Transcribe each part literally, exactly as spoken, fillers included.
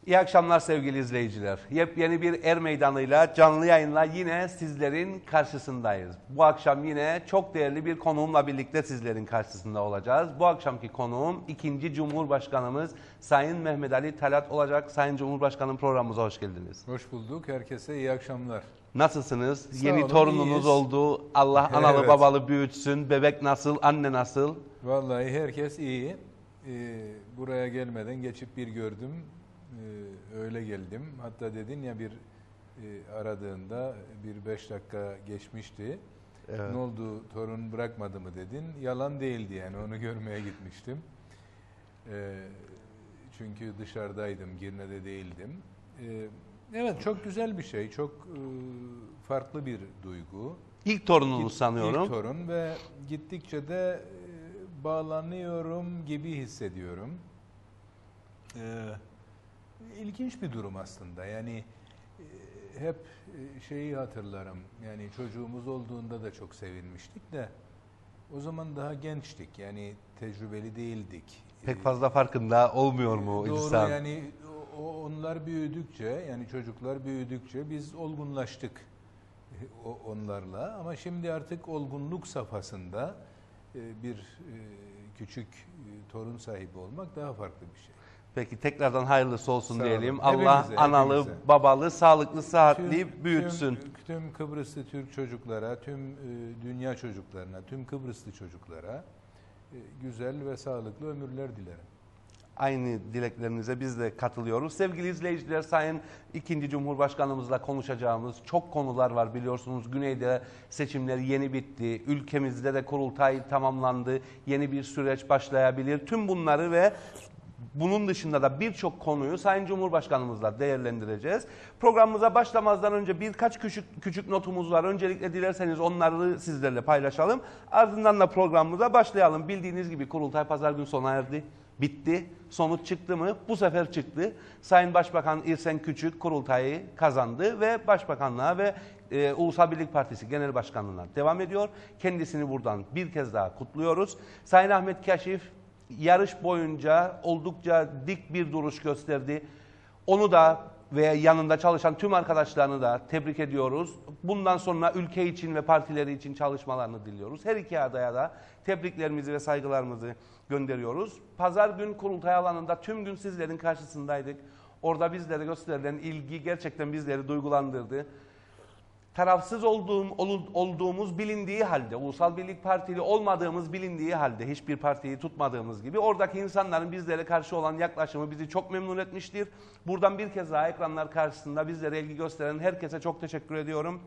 İyi akşamlar sevgili izleyiciler. Yepyeni bir Er Meydanı'yla canlı yayınla yine sizlerin karşısındayız. Bu akşam yine çok değerli bir konuğumla birlikte sizlerin karşısında olacağız. Bu akşamki konuğum ikinci Cumhurbaşkanımız Sayın Mehmet Ali Talat olacak. Sayın Cumhurbaşkanım, programımıza hoş geldiniz. Hoş bulduk. Herkese iyi akşamlar. Nasılsınız? Sağ Yeni olun, torununuz iyiyiz. oldu. Allah analı Evet. babalı büyütsün. Bebek nasıl? Anne nasıl? Vallahi herkes iyi. Ee, buraya gelmeden geçip bir gördüm. Ee, öyle geldim. Hatta dedin ya bir e, aradığında bir beş dakika geçmişti. Evet. Ne oldu, torun bırakmadı mı dedin. Yalan değildi yani, onu görmeye gitmiştim. Ee, çünkü dışarıdaydım, Girne'de değildim. Ee, evet, çok güzel bir şey, çok e, farklı bir duygu. İlk torununuz sanıyorum. İlk torun ve gittikçe de e, bağlanıyorum gibi hissediyorum. Ee, ilginç bir durum aslında. Yani e, hep e, şeyi hatırlarım. Yani çocuğumuz olduğunda da çok sevinmiştik de o zaman daha gençtik. Yani tecrübeli değildik. Pek fazla farkında olmuyor mu Doğru, insan? yani o, onlar büyüdükçe, yani çocuklar büyüdükçe biz olgunlaştık o, onlarla. Ama şimdi artık olgunluk safhasında e, bir e, küçük e, torun sahibi olmak daha farklı bir şey. Peki tekrardan hayırlısı olsun Sağ diyelim. olun. Allah Hepimize, analı, hepimize. babalı, sağlıklı, sıhhatli Tüm, büyütsün. Tüm, tüm Kıbrıslı Türk çocuklara, tüm e, dünya çocuklarına, tüm Kıbrıslı çocuklara e, güzel ve sağlıklı ömürler dilerim. Aynı dileklerinize biz de katılıyoruz. Sevgili izleyiciler, Sayın ikinci Cumhurbaşkanımızla konuşacağımız çok konular var biliyorsunuz. Güneyde seçimler yeni bitti. Ülkemizde de kurultay tamamlandı. Yeni bir süreç başlayabilir. Tüm bunları ve bunun dışında da birçok konuyu Sayın Cumhurbaşkanımızla değerlendireceğiz. Programımıza başlamazdan önce birkaç küçük küçük notumuz var. Öncelikle dilerseniz onları sizlerle paylaşalım. Ardından da programımıza başlayalım. Bildiğiniz gibi kurultay pazar günü sona erdi. Bitti. Sonuç çıktı mı? Bu sefer çıktı. Sayın Başbakan İrsen Küçük kurultayı kazandı ve Başbakanlığa ve e, Ulusal Birlik Partisi Genel Başkanlığı'na devam ediyor. Kendisini buradan bir kez daha kutluyoruz. Sayın Ahmet Kaşif yarış boyunca oldukça dik bir duruş gösterdi. Onu da ve yanında çalışan tüm arkadaşlarını da tebrik ediyoruz. Bundan sonra ülke için ve partileri için çalışmalarını diliyoruz. Her iki adaya da tebriklerimizi ve saygılarımızı gönderiyoruz. Pazar gün kurultay alanında tüm gün sizlerin karşısındaydık. Orada bizlere gösterilen ilgi gerçekten bizleri duygulandırdı. Tarafsız olduğum, olduğumuz bilindiği halde, Ulusal Birlik Partili olmadığımız bilindiği halde, hiçbir partiyi tutmadığımız gibi oradaki insanların bizlere karşı olan yaklaşımı bizi çok memnun etmiştir. Buradan bir kez daha ekranlar karşısında bizlere ilgi gösteren herkese çok teşekkür ediyorum.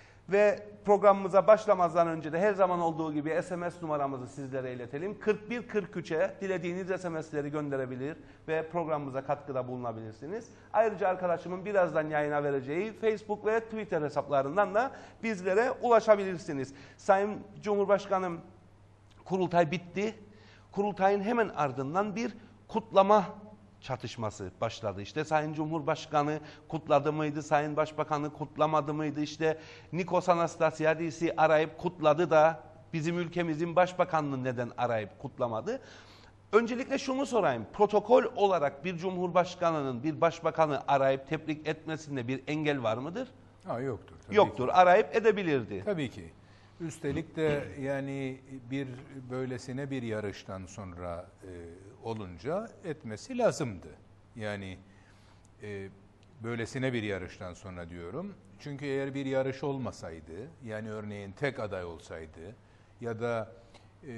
Ve programımıza başlamazdan önce de her zaman olduğu gibi S M S numaramızı sizlere iletelim. kırk bir kırk üçe dilediğiniz S M S'leri gönderebilir ve programımıza katkıda bulunabilirsiniz. Ayrıca arkadaşımın birazdan yayına vereceği Facebook ve Twitter hesaplarından da bizlere ulaşabilirsiniz. Sayın Cumhurbaşkanım, kurultay bitti. Kurultayın hemen ardından bir kutlama çatışması başladı. İşte Sayın Cumhurbaşkanı kutladı mıydı, Sayın Başbakanı kutlamadı mıydı? İşte Nikos Anastasiadis'i arayıp kutladı da bizim ülkemizin başbakanını neden arayıp kutlamadı? Öncelikle şunu sorayım. Protokol olarak bir cumhurbaşkanının bir başbakanı arayıp tebrik etmesinde bir engel var mıdır? Ha, yoktur. Tabii Yoktur. Ki. Arayıp edebilirdi. Tabii ki. Üstelik de yani bir böylesine bir yarıştan sonra e, olunca etmesi lazımdı. Yani e, böylesine bir yarıştan sonra diyorum. Çünkü eğer bir yarış olmasaydı, yani örneğin tek aday olsaydı ya da e,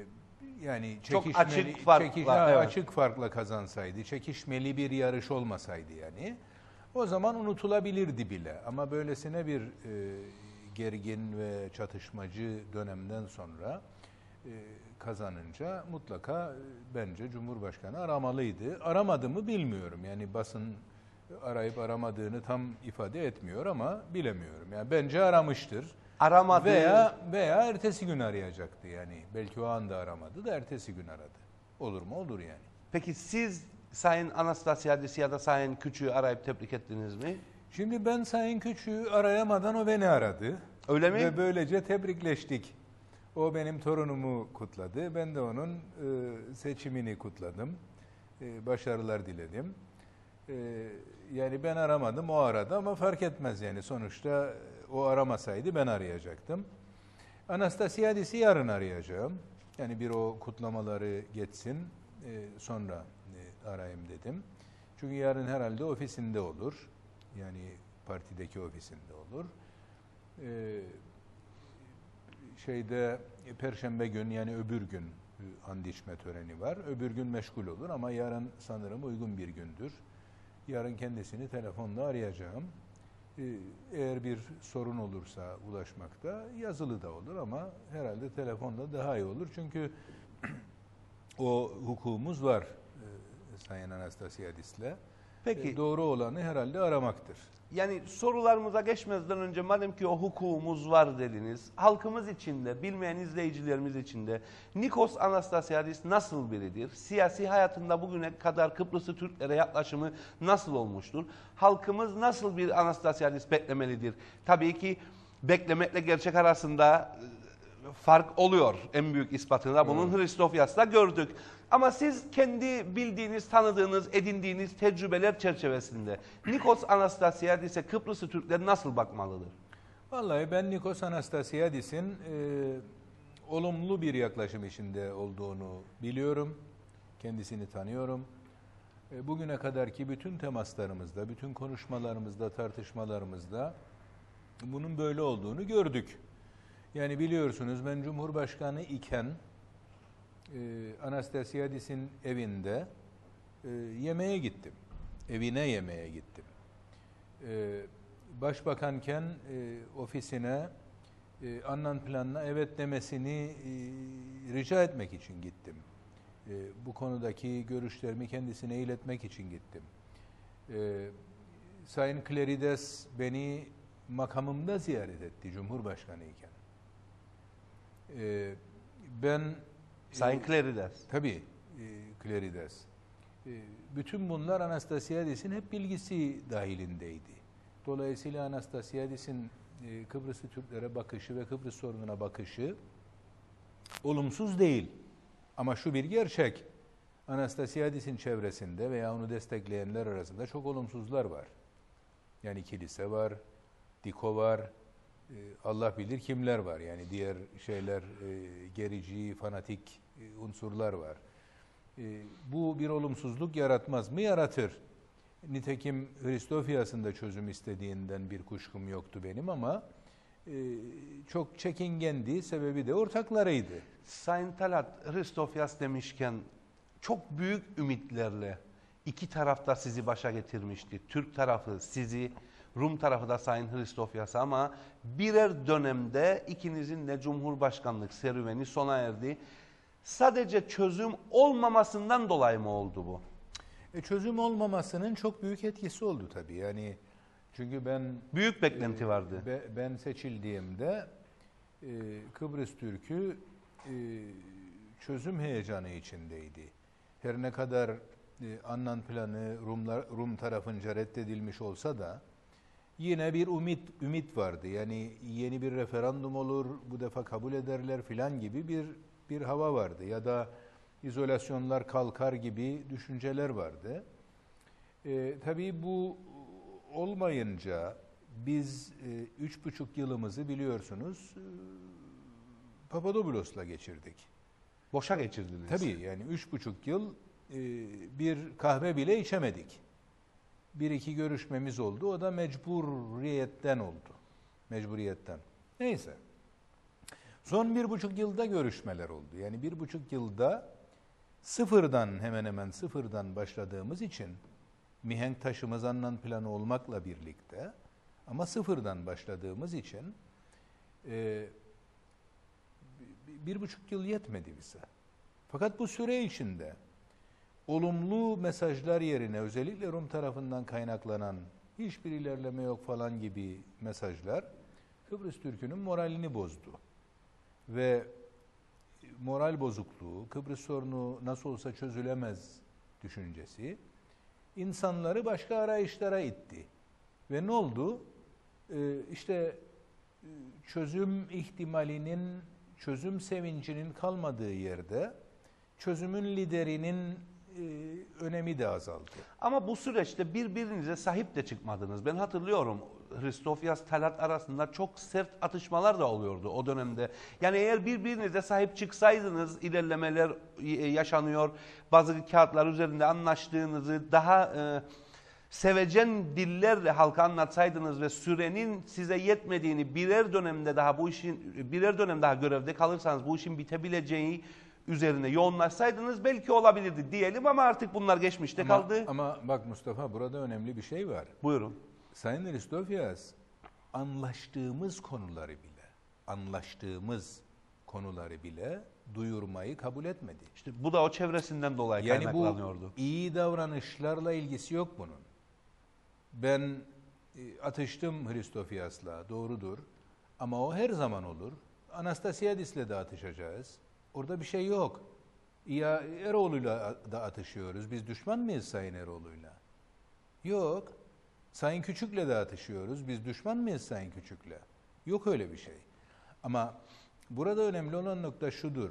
yani çekişmeli, Çok açık farkla, çekiş, evet. açık farkla kazansaydı, çekişmeli bir yarış olmasaydı yani, o zaman unutulabilirdi bile. Ama böylesine bir e, gergin ve çatışmacı dönemden sonra e, kazanınca mutlaka e, bence Cumhurbaşkanı aramalıydı. Aramadı mı bilmiyorum. Yani basın arayıp aramadığını tam ifade etmiyor ama bilemiyorum. Yani bence aramıştır. Aramadı. Veya veya ertesi gün arayacaktı yani. Belki o anda aramadı da ertesi gün aradı. Olur mu? Olur yani. Peki siz Sayın Anastasiadis'i ya da Sayın Küçük'ü arayıp tebrik ettiniz mi? Şimdi ben Sayın Küçük'ü arayamadan o beni aradı. Öyle mi? Ve böylece tebrikleştik. O benim torunumu kutladı. Ben de onun e, seçimini kutladım. E, başarılar diledim. Ee, yani ben aramadım, o aradı ama fark etmez yani. Sonuçta o aramasaydı ben arayacaktım. Anastasiadis'i yarın arayacağım. Yani bir o kutlamaları geçsin, e, sonra e, arayayım dedim. Çünkü yarın herhalde ofisinde olur. Yani partideki ofisinde olur. Ee, şeyde Perşembe gün, yani öbür gün and içme töreni var. Öbür gün meşgul olur ama yarın sanırım uygun bir gündür. Yarın kendisini telefonla arayacağım. Ee, eğer bir sorun olursa ulaşmakta, yazılı da olur ama herhalde telefonda daha iyi olur. Çünkü o hukukumuz var e, Sayın Anastasiadis'le. Peki. E, doğru olanı herhalde aramaktır. Yani sorularımıza geçmezden önce madem ki o hukukumuz var dediniz, halkımız için de, bilmeyen izleyicilerimiz için de Nikos Anastasiadis nasıl biridir? Siyasi hayatında bugüne kadar Kıbrıslı Türklere yaklaşımı nasıl olmuştur? Halkımız nasıl bir Anastasiadis beklemelidir? Tabii ki beklemekle gerçek arasında fark oluyor. En büyük ispatını bunun hmm. Hristofyas'ta gördük. Ama siz kendi bildiğiniz, tanıdığınız, edindiğiniz tecrübeler çerçevesinde Nikos Anastasiadis'e Kıbrıslı Türkler nasıl bakmalıdır? Vallahi ben Nikos Anastasiadis'in e, olumlu bir yaklaşım içinde olduğunu biliyorum. Kendisini tanıyorum. E, bugüne kadarki bütün temaslarımızda, bütün konuşmalarımızda, tartışmalarımızda bunun böyle olduğunu gördük. Yani biliyorsunuz ben Cumhurbaşkanı iken e, Anastasiadis'in evinde e, yemeğe gittim. Evine yemeğe gittim. E, başbakanken e, ofisine e, Annan planına evet demesini e, rica etmek için gittim. E, bu konudaki görüşlerimi kendisine iletmek için gittim. E, Sayın Klerides beni makamımda ziyaret etti Cumhurbaşkanı iken. E, ben Sayın Klerides. Tabii, e, Klerides. E, bütün bunlar Anastasiadis'in hep bilgisi dahilindeydi. Dolayısıyla Anastasiadis'in e, Kıbrıslı Türklere bakışı ve Kıbrıs sorununa bakışı olumsuz değil. Ama şu bir gerçek, Anastasiadis'in çevresinde veya onu destekleyenler arasında çok olumsuzlar var. Yani kilise var, Diko var, Allah bilir kimler var. Yani diğer şeyler, gerici, fanatik unsurlar var. Bu bir olumsuzluk yaratmaz mı? Yaratır. Nitekim Hristofyas'ın da çözüm istediğinden bir kuşkum yoktu benim ama çok çekingendi. Sebebi de ortaklarıydı. Sayın Talat, Hristofyas demişken çok büyük ümitlerle iki tarafta sizi başa getirmişti. Türk tarafı sizi, Rum tarafı da Sayın Hristofyas'ı ama birer dönemde ikinizin de Cumhurbaşkanlık serüveni sona erdi. Sadece çözüm olmamasından dolayı mı oldu bu? E çözüm olmamasının çok büyük etkisi oldu tabii. Yani çünkü ben büyük beklenti e, vardı. Be, ben seçildiğimde e, Kıbrıs Türk'ü e, çözüm heyecanı içindeydi. Her ne kadar e, Annan planı Rumlar, Rum tarafınca reddedilmiş olsa da yine bir ümit ümit vardı. Yani yeni bir referandum olur, bu defa kabul ederler filan gibi bir bir hava vardı. Ya da izolasyonlar kalkar gibi düşünceler vardı. E, tabii bu olmayınca biz e, üç buçuk yılımızı biliyorsunuz e, Papadopoulos'la geçirdik. Boşa geçirdiniz. Tabii yani üç buçuk yıl e, bir kahve bile içemedik. Bir iki görüşmemiz oldu. O da mecburiyetten oldu. Mecburiyetten. Neyse. Son bir buçuk yılda görüşmeler oldu. Yani bir buçuk yılda sıfırdan hemen hemen sıfırdan başladığımız için mihenk taşımız Annan planı olmakla birlikte ama sıfırdan başladığımız için e, bir buçuk yıl yetmedi bize. Fakat bu süre içinde olumlu mesajlar yerine özellikle Rum tarafından kaynaklanan hiçbir ilerleme yok falan gibi mesajlar Kıbrıs Türk'ünün moralini bozdu. Ve moral bozukluğu, Kıbrıs sorunu nasıl olsa çözülemez düşüncesi insanları başka arayışlara itti. Ve ne oldu? Ee, işte çözüm ihtimalinin, çözüm sevincinin kalmadığı yerde çözümün liderinin önemi de azaldı. Ama bu süreçte birbirinize sahip de çıkmadınız. Ben hatırlıyorum Hristofyas Talat arasında çok sert atışmalar da oluyordu o dönemde. Yani eğer birbirinize sahip çıksaydınız ilerlemeler yaşanıyor. Bazı kağıtlar üzerinde anlaştığınızı daha e, sevecen dillerle halka anlatsaydınız ve sürenin size yetmediğini birer dönemde daha bu işin birer dönem daha görevde kalırsanız bu işin bitebileceği üzerine yoğunlaşsaydınız belki olabilirdi diyelim ama artık bunlar geçmişte ama, kaldı. Ama bak Mustafa burada önemli bir şey var. Buyurun. Sayın Hristofyas anlaştığımız konuları bile, anlaştığımız konuları bile duyurmayı kabul etmedi. İşte bu da o çevresinden dolayı yani kaynaklanıyordu. Bu iyi davranışlarla ilgisi yok bunun. Ben e, atıştım Hristofyas'la, doğrudur. Ama o her zaman olur. Anastasiadis'le de atışacağız. Orada bir şey yok. Ya Eroğlu'yla da atışıyoruz. Biz düşman mıyız Sayın Eroğlu'yla? Yok. Sayın Küçük'le de atışıyoruz. Biz düşman mıyız Sayın Küçük'le? Yok öyle bir şey. Ama burada önemli olan nokta şudur.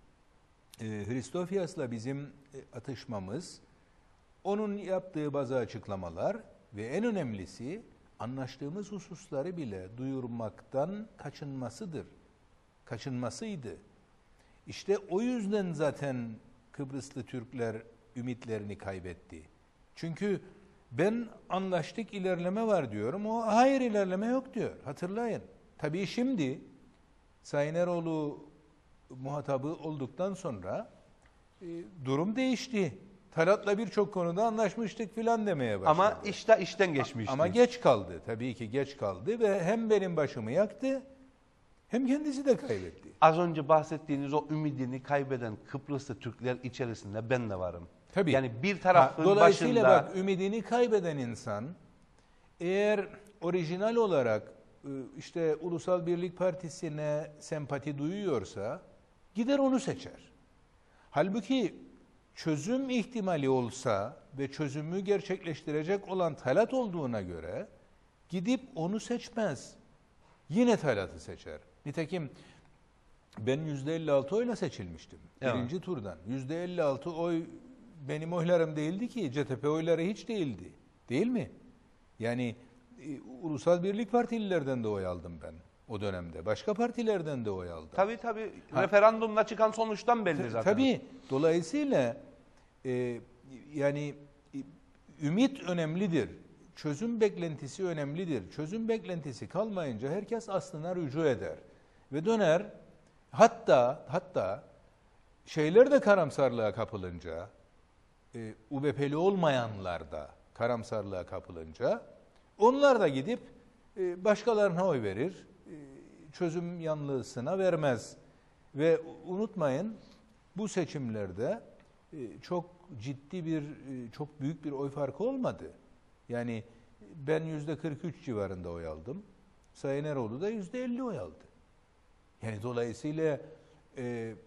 E, Hristofyas'la bizim e, atışmamız, onun yaptığı bazı açıklamalar ve en önemlisi anlaştığımız hususları bile duyurmaktan kaçınmasıdır. Kaçınmasıydı. İşte o yüzden zaten Kıbrıslı Türkler ümitlerini kaybetti. Çünkü ben anlaştık ilerleme var diyorum. O hayır ilerleme yok diyor. Hatırlayın. Tabii şimdi Sayın Eroğlu muhatabı olduktan sonra e, durum değişti. Talat'la birçok konuda anlaşmıştık filan demeye başladı. Ama işte işten geçmişti. Ama geç kaldı. Tabii ki geç kaldı ve hem benim başımı yaktı hem kendisi de kaybetti. Az önce bahsettiğiniz o ümidini kaybeden Kıbrıslı Türkler içerisinde ben de varım. Tabii. Yani bir tarafın ha, dolayısıyla başında... bak ümidini kaybeden insan eğer orijinal olarak işte Ulusal Birlik Partisi'ne sempati duyuyorsa gider onu seçer. Halbuki çözüm ihtimali olsa ve çözümü gerçekleştirecek olan Talat olduğuna göre gidip onu seçmez. Yine Talat'ı seçer. Nitekim ben yüzde elli altı oyla seçilmiştim. Evet. Birinci turdan. yüzde elli altı oy benim oylarım değildi ki. C T P oyları hiç değildi. Değil mi? Yani e, Ulusal Birlik Partililerden de oy aldım ben o dönemde. Başka partilerden de oy aldım. Tabii tabii. Ha. Referandumla çıkan sonuçtan belli zaten. Tabii. Dolayısıyla e, yani e, ümit önemlidir. Çözüm beklentisi önemlidir. Çözüm beklentisi kalmayınca herkes aslına rücu eder. Ve döner hatta hatta şeyler de karamsarlığa kapılınca e, U B P'li olmayanlar da karamsarlığa kapılınca onlar da gidip e, başkalarına oy verir. E, çözüm yanlısına vermez. Ve unutmayın bu seçimlerde e, çok ciddi bir, e, çok büyük bir oy farkı olmadı. Yani ben yüzde kırk üç civarında oy aldım. Sayın Eroğlu da yüzde elli oy aldı. Yani dolayısıyla e,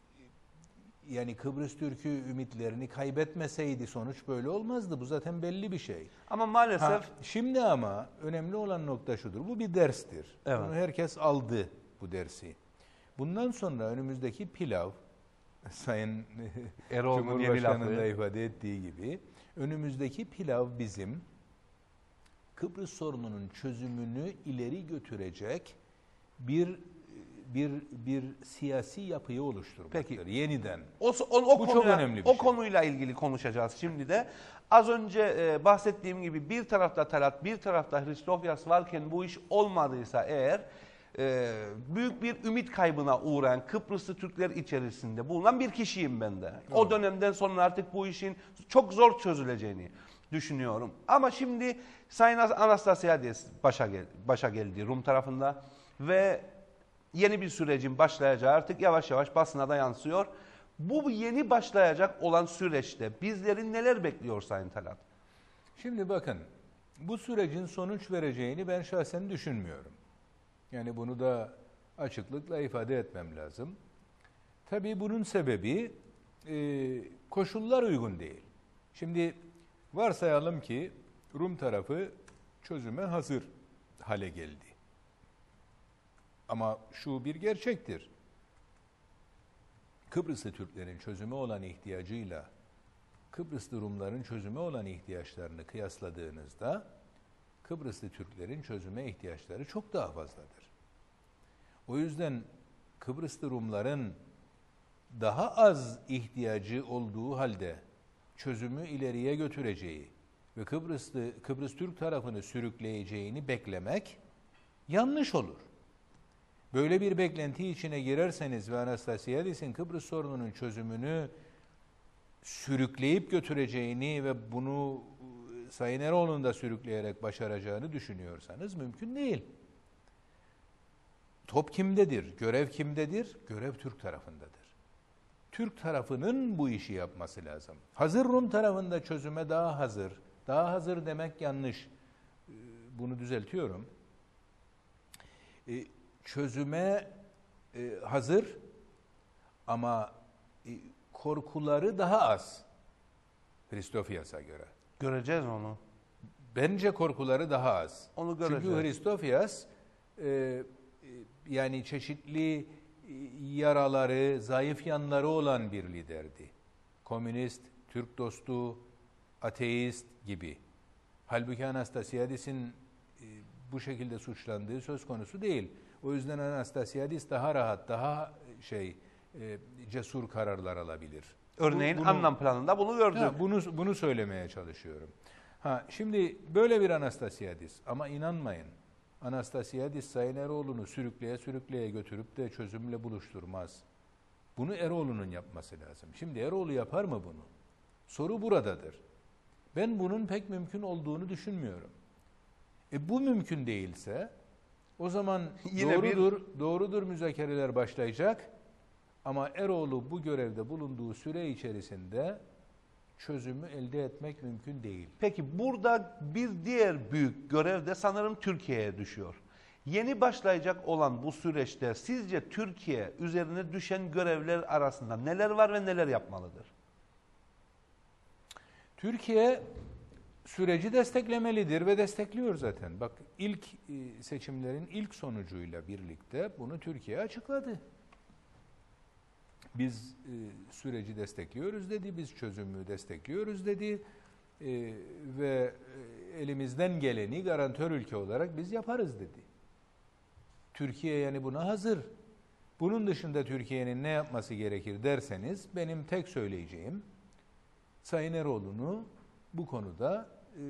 yani Kıbrıs Türk'ü ümitlerini kaybetmeseydi sonuç böyle olmazdı. Bu zaten belli bir şey. Ama maalesef... Ha, şimdi ama önemli olan nokta şudur. Bu bir derstir. Evet. Bunu herkes aldı bu dersi. Bundan sonra önümüzdeki pilav, Sayın Eroğlu'nun yeni Cumhurbaşkanı'nın da lafı. ifade ettiği gibi, önümüzdeki pilav bizim Kıbrıs sorununun çözümünü ileri götürecek bir bir bir siyasi yapıyı oluşturmaktır. Peki. Yeniden. O, o, o, Bu konuya, çok önemli bir o şey. konuyla ilgili konuşacağız şimdi de. Az önce e, bahsettiğim gibi bir tarafta Talat, bir tarafta Hristofyas varken bu iş olmadıysa eğer e, büyük bir ümit kaybına uğrayan Kıbrıslı Türkler içerisinde bulunan bir kişiyim ben de. O Doğru. dönemden sonra artık bu işin çok zor çözüleceğini düşünüyorum. Ama şimdi Sayın Anastasiadis başa, gel, başa geldi Rum tarafında ve yeni bir sürecin başlayacağı artık yavaş yavaş basına da yansıyor. Bu yeni başlayacak olan süreçte bizlerin neler bekliyor Sayın Talat? Şimdi bakın, bu sürecin sonuç vereceğini ben şahsen düşünmüyorum. Yani bunu da açıklıkla ifade etmem lazım. Tabii bunun sebebi e, koşullar uygun değil. Şimdi varsayalım ki Rum tarafı çözüme hazır hale geldi. Ama şu bir gerçektir. Kıbrıslı Türklerin çözüme olan ihtiyacıyla Kıbrıslı Rumların çözüme olan ihtiyaçlarını kıyasladığınızda Kıbrıslı Türklerin çözüme ihtiyaçları çok daha fazladır. O yüzden Kıbrıslı Rumların daha az ihtiyacı olduğu halde çözümü ileriye götüreceği ve Kıbrıslı Kıbrıs Türk tarafını sürükleyeceğini beklemek yanlış olur. Böyle bir beklenti içine girerseniz ve Anastasiadis'in Kıbrıs sorununun çözümünü sürükleyip götüreceğini ve bunu Sayın Eroğlu'nun da sürükleyerek başaracağını düşünüyorsanız mümkün değil. Top kimdedir? Görev kimdedir? Görev Türk tarafındadır. Türk tarafının bu işi yapması lazım. Hazır Rum tarafında çözüme daha hazır. Daha hazır demek yanlış. Bunu düzeltiyorum. Çözüme hazır ama korkuları daha az. Hristofias'a göre. Göreceğiz onu. Bence korkuları daha az. Onu göreceğiz. Çünkü Hristofias e, yani çeşitli yaraları, zayıf yanları olan bir liderdi. Komünist, Türk dostu, ateist gibi. Halbuki Anastasiadis'in e, bu şekilde suçlandığı söz konusu değil. O yüzden Anastasiadis daha rahat, daha şey e, cesur kararlar alabilir. Örneğin bunu, anlam planında bunu gördük. Ha, bunu bunu söylemeye çalışıyorum. Ha, şimdi böyle bir Anastasiadis ama inanmayın. Anastasiadis Sayın Eroğlu'nu sürükleye sürükleye götürüp de çözümle buluşturmaz. Bunu Eroğlu'nun yapması lazım. Şimdi Eroğlu yapar mı bunu? Soru buradadır. Ben bunun pek mümkün olduğunu düşünmüyorum. E bu mümkün değilse o zaman Yine doğrudur, bir... doğrudur müzakereler başlayacak. Ama Eroğlu bu görevde bulunduğu süre içerisinde çözümü elde etmek mümkün değil. Peki burada bir diğer büyük görev de sanırım Türkiye'ye düşüyor. Yeni başlayacak olan bu süreçte sizce Türkiye üzerine düşen görevler arasında neler var ve neler yapmalıdır? Türkiye süreci desteklemelidir ve destekliyor zaten. Bak ilk seçimlerin ilk sonucuyla birlikte bunu Türkiye açıkladı. Biz e, süreci destekliyoruz dedi, biz çözümü destekliyoruz dedi e, ve e, elimizden geleni garantör ülke olarak biz yaparız dedi. Türkiye yani buna hazır. Bunun dışında Türkiye'nin ne yapması gerekir derseniz benim tek söyleyeceğim Sayın Eroğlu'nu bu konuda e,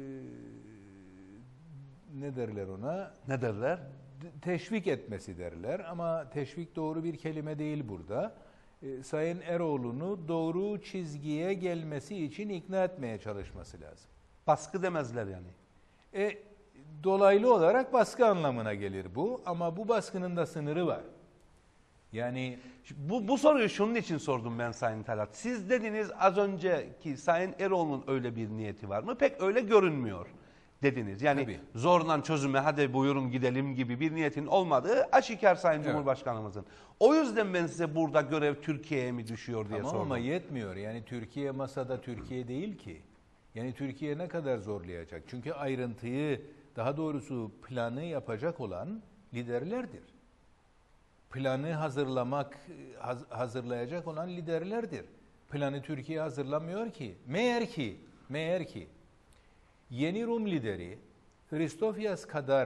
ne derler ona? Ne derler? Teşvik etmesi derler ama teşvik doğru bir kelime değil burada. Sayın Eroğlu'nu doğru çizgiye gelmesi için ikna etmeye çalışması lazım. Baskı demezler yani. E, dolaylı olarak baskı anlamına gelir bu ama bu baskının da sınırı var. Yani bu, bu soruyu şunun için sordum ben Sayın Talat. Siz dediniz az önce ki Sayın Eroğlu'nun öyle bir niyeti var mı? Pek öyle görünmüyor dediniz. Yani tabii, zorla çözüme hadi buyurun gidelim gibi bir niyetin olmadığı aşikar Sayın evet, Cumhurbaşkanımızın. O yüzden ben size burada görev Türkiye'ye mi düşüyor diye tamam sordum. Ama yetmiyor. Yani Türkiye masada Türkiye değil ki. Yani Türkiye ne kadar zorlayacak? Çünkü ayrıntıyı, daha doğrusu planı yapacak olan liderlerdir. Planı hazırlamak, hazırlayacak olan liderlerdir. Planı Türkiye hazırlamıyor ki. Meğer ki, meğer ki yeni Rum lideri Hristofias kadar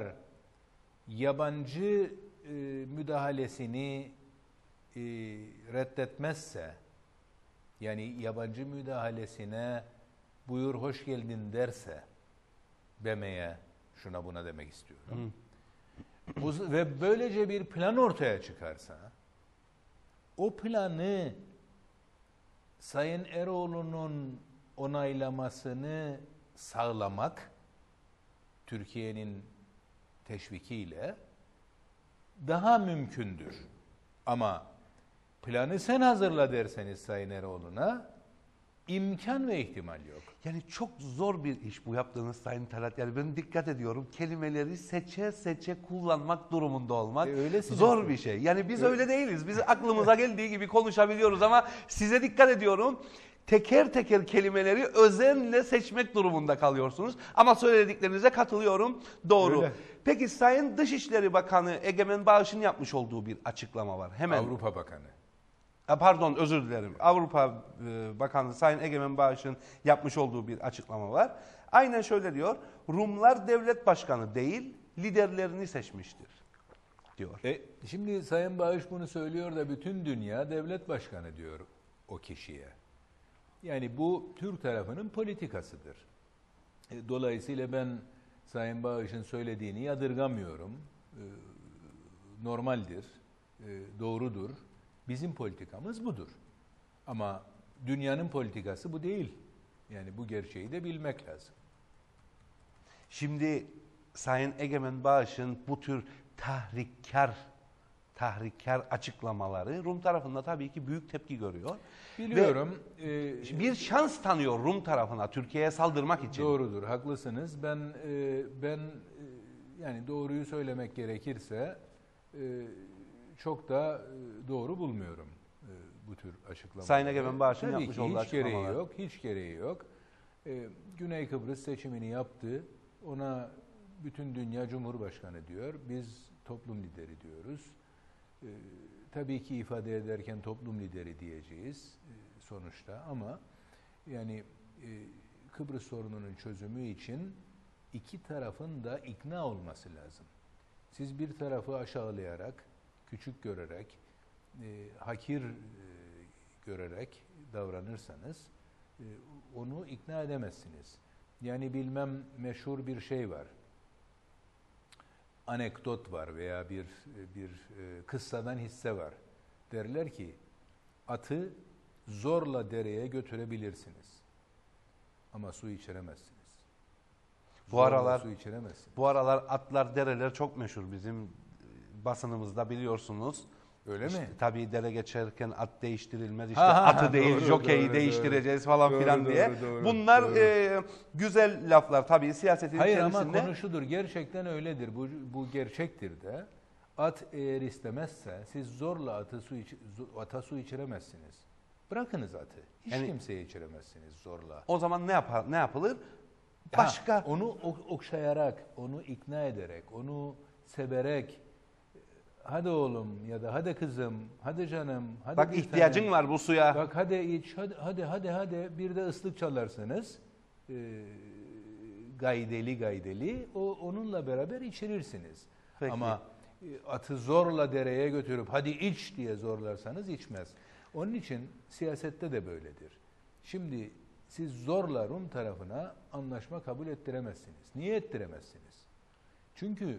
yabancı e, müdahalesini e, reddetmezse, yani yabancı müdahalesine buyur hoş geldin derse, demeye, şuna buna demek istiyorum. Hı. Ve böylece bir plan ortaya çıkarsa, o planı Sayın Eroğlu'nun onaylamasını sağlamak, Türkiye'nin teşvikiyle daha mümkündür. Ama planı sen hazırla derseniz Sayın Eroğlu'na imkan ve ihtimal yok. Yani çok zor bir iş bu yaptığınız Sayın Talat. Yani ben dikkat ediyorum. Kelimeleri seçe seçe kullanmak durumunda olmak e zor bir şey. Yani biz öyle, öyle değiliz. Biz aklımıza geldiği gibi konuşabiliyoruz ama size dikkat ediyorum. Teker teker kelimeleri özenle seçmek durumunda kalıyorsunuz. Ama söylediklerinize katılıyorum. Doğru. Öyle. Peki Sayın Dışişleri Bakanı Egemen Bağış'ın yapmış olduğu bir açıklama var. Hemen. Avrupa Bakanı. Ha, pardon, özür dilerim. Avrupa e, Bakanlığı Sayın Egemen Bağış'ın yapmış olduğu bir açıklama var. Aynen şöyle diyor. Rumlar devlet başkanı değil, liderlerini seçmiştir diyor. E, şimdi Sayın Bağış bunu söylüyor da bütün dünya devlet başkanı diyor o kişiye. Yani bu Türk tarafının politikasıdır. E, dolayısıyla ben Sayın Bağış'ın söylediğini yadırgamıyorum. E, normaldir, e, doğrudur. Bizim politikamız budur. Ama dünyanın politikası bu değil. Yani bu gerçeği de bilmek lazım. Şimdi Sayın Egemen Bağış'ın bu tür tahrikkar tahrikkar açıklamaları Rum tarafında tabii ki büyük tepki görüyor. Biliyorum. Ve e, bir şans tanıyor Rum tarafına Türkiye'ye saldırmak için. Doğrudur, haklısınız. Ben e, ben e, yani doğruyu söylemek gerekirse e, çok da e, doğru bulmuyorum e, bu tür açıklamaları. Sayın Egemen Bağış'ın Tabii yapmış ki olduğu hiç gereği açıklamalar. yok, hiç gereği yok. E, Güney Kıbrıs seçimini yaptı. Ona bütün dünya Cumhurbaşkanı diyor. Biz toplum lideri diyoruz. E, tabii ki ifade ederken toplum lideri diyeceğiz e, sonuçta ama yani e, Kıbrıs sorununun çözümü için iki tarafın da ikna olması lazım. Siz bir tarafı aşağılayarak, küçük görerek, e, hakir e, görerek davranırsanız e, onu ikna edemezsiniz. Yani bilmem meşhur bir şey var. Anekdot var veya bir bir e, kıssadan hisse var. Derler ki atı zorla dereye götürebilirsiniz. Ama su içiremezsiniz. Bu Zorla aralar su içiremezsiniz. bu aralar atlar, dereler çok meşhur bizim basınımızda biliyorsunuz. Öyle İşte mi? tabii dere geçerken at değiştirilmez. İşte Ha, ha, atı değil, doğru, jokeyi doğru, değiştireceğiz falan doğru, filan doğru, diye. doğru, Bunlar doğru. e, güzel laflar tabii siyasetin Hayır içerisinde. ama konu şudur. Gerçekten öyledir. Bu, bu gerçektir de. At eğer istemezse siz zorla atı su iç, ata su içiremezsiniz. Bırakınız atı. Hiç Yani- kimseye içiremezsiniz zorla. O zaman ne yapar ne yapılır? Ha, Başka onu ok- okşayarak, onu ikna ederek, onu severek hadi oğlum ya da hadi kızım, hadi canım, hadi bak bir ihtiyacın tanem. var bu suya. Bak hadi iç, hadi hadi hadi, hadi. Bir de ıslık çalarsınız. Ee, gaydeli gaydeli o onunla beraber içirirsiniz. Peki. Ama e, atı zorla dereye götürüp hadi iç diye zorlarsanız içmez. Onun için siyasette de böyledir. Şimdi siz zorla Rum tarafına anlaşma kabul ettiremezsiniz. Niye ettiremezsiniz? Çünkü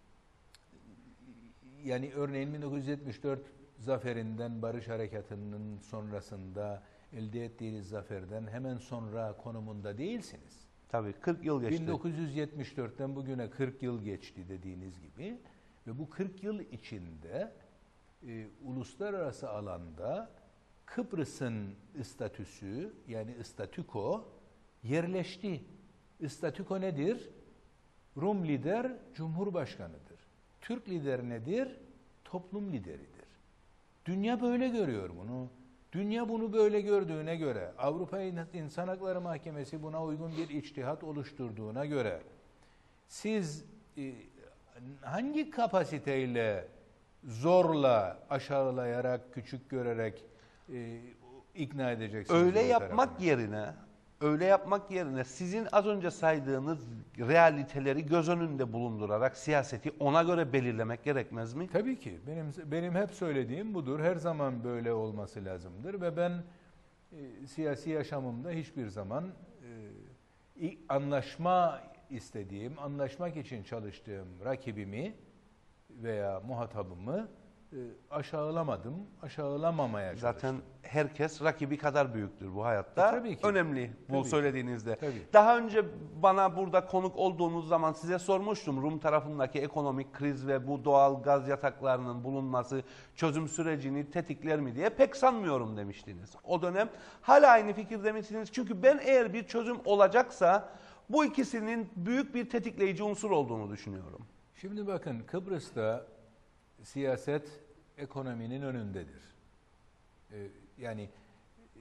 yani örneğin bin dokuz yüz yetmiş dört zaferinden, Barış Harekatı'nın sonrasında elde ettiğiniz zaferden hemen sonra konumunda değilsiniz. Tabii kırk yıl geçti. bin dokuz yüz yetmiş dörtten bugüne kırk yıl geçti dediğiniz gibi ve bu kırk yıl içinde e, uluslararası alanda Kıbrıs'ın statüsü yani statüko yerleşti. Statüko nedir? Rum lider Cumhurbaşkanıdır. Türk lider nedir? Toplum lideridir. Dünya böyle görüyor bunu. Dünya bunu böyle gördüğüne göre, Avrupa İnsan Hakları Mahkemesi buna uygun bir içtihat oluşturduğuna göre, siz e, hangi kapasiteyle zorla, aşağılayarak, küçük görerek e, ikna edeceksiniz? Öyle bu yapmak tarafını? yerine öyle yapmak yerine sizin az önce saydığınız realiteleri göz önünde bulundurarak siyaseti ona göre belirlemek gerekmez mi? Tabii ki. Benim benim hep söylediğim budur. Her zaman böyle olması lazımdır ve ben e, siyasi yaşamımda hiçbir zaman e, anlaşma istediğim, anlaşmak için çalıştığım rakibimi veya muhatabımı e, aşağılamadım, aşağılamamaya çalıştım. Zaten herkes rakibi kadar büyüktür bu hayatta. E, tabii ki. Önemli bu Tabii ki. söylediğinizde. Tabii. Daha önce bana burada konuk olduğunuz zaman size sormuştum Rum tarafındaki ekonomik kriz ve bu doğal gaz yataklarının bulunması çözüm sürecini tetikler mi diye pek sanmıyorum demiştiniz. O dönem hala aynı fikirde misiniz? Çünkü ben eğer bir çözüm olacaksa bu ikisinin büyük bir tetikleyici unsur olduğunu düşünüyorum. Şimdi bakın Kıbrıs'ta siyaset ekonominin önündedir. Ee, yani e,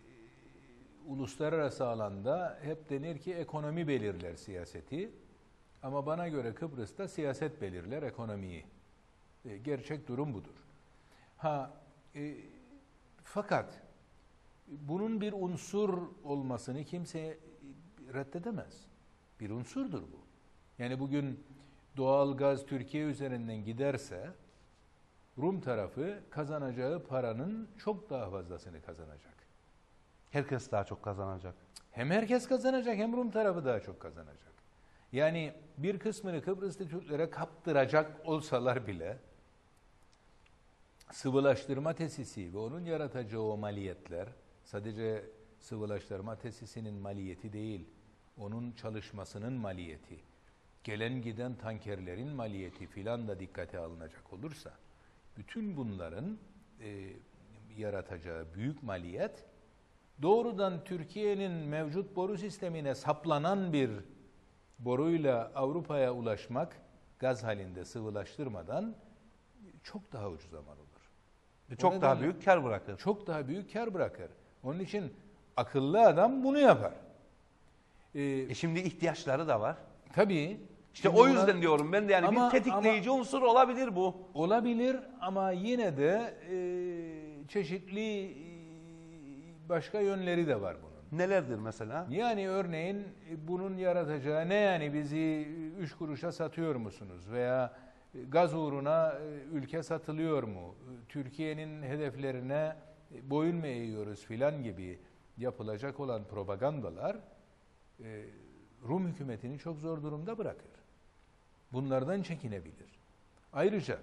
uluslararası alanda hep denir ki ekonomi belirler siyaseti. Ama bana göre Kıbrıs'ta siyaset belirler ekonomiyi. E, gerçek durum budur. Ha e, Fakat bunun bir unsur olmasını kimse reddedemez. Bir unsurdur bu. Yani bugün doğal gaz Türkiye üzerinden giderse Rum tarafı kazanacağı paranın çok daha fazlasını kazanacak. Herkes daha çok kazanacak. Hem herkes kazanacak hem Rum tarafı daha çok kazanacak. Yani bir kısmını Kıbrıslı Türklere kaptıracak olsalar bile sıvılaştırma tesisi ve onun yaratacağı o maliyetler sadece sıvılaştırma tesisinin maliyeti değil, onun çalışmasının maliyeti, gelen giden tankerlerin maliyeti filan da dikkate alınacak olursa bütün bunların e, yaratacağı büyük maliyet doğrudan Türkiye'nin mevcut boru sistemine saplanan bir boruyla Avrupa'ya ulaşmak gaz halinde sıvılaştırmadan çok daha ucuz zaman olur. Çok O daha nedenle büyük kar bırakır. Çok daha büyük kar bırakır. Onun için akıllı adam bunu yapar. Ee, E şimdi ihtiyaçları da var. tabii. İşte şimdi o buna- yüzden diyorum ben de yani Ama- bir tetikleyici unsur olabilir bu. Olabilir ama yine de e, çeşitli e, başka yönleri de var bunun. Nelerdir mesela? Yani örneğin e, bunun yaratacağı ne, yani bizi üç kuruşa satıyor musunuz veya e, gaz uğruna e, ülke satılıyor mu? E, Türkiye'nin hedeflerine e, boyun mu eğiyoruz filan gibi yapılacak olan propagandalar e, Rum hükümetini çok zor durumda bırakır. Bunlardan çekinebilir. Ayrıca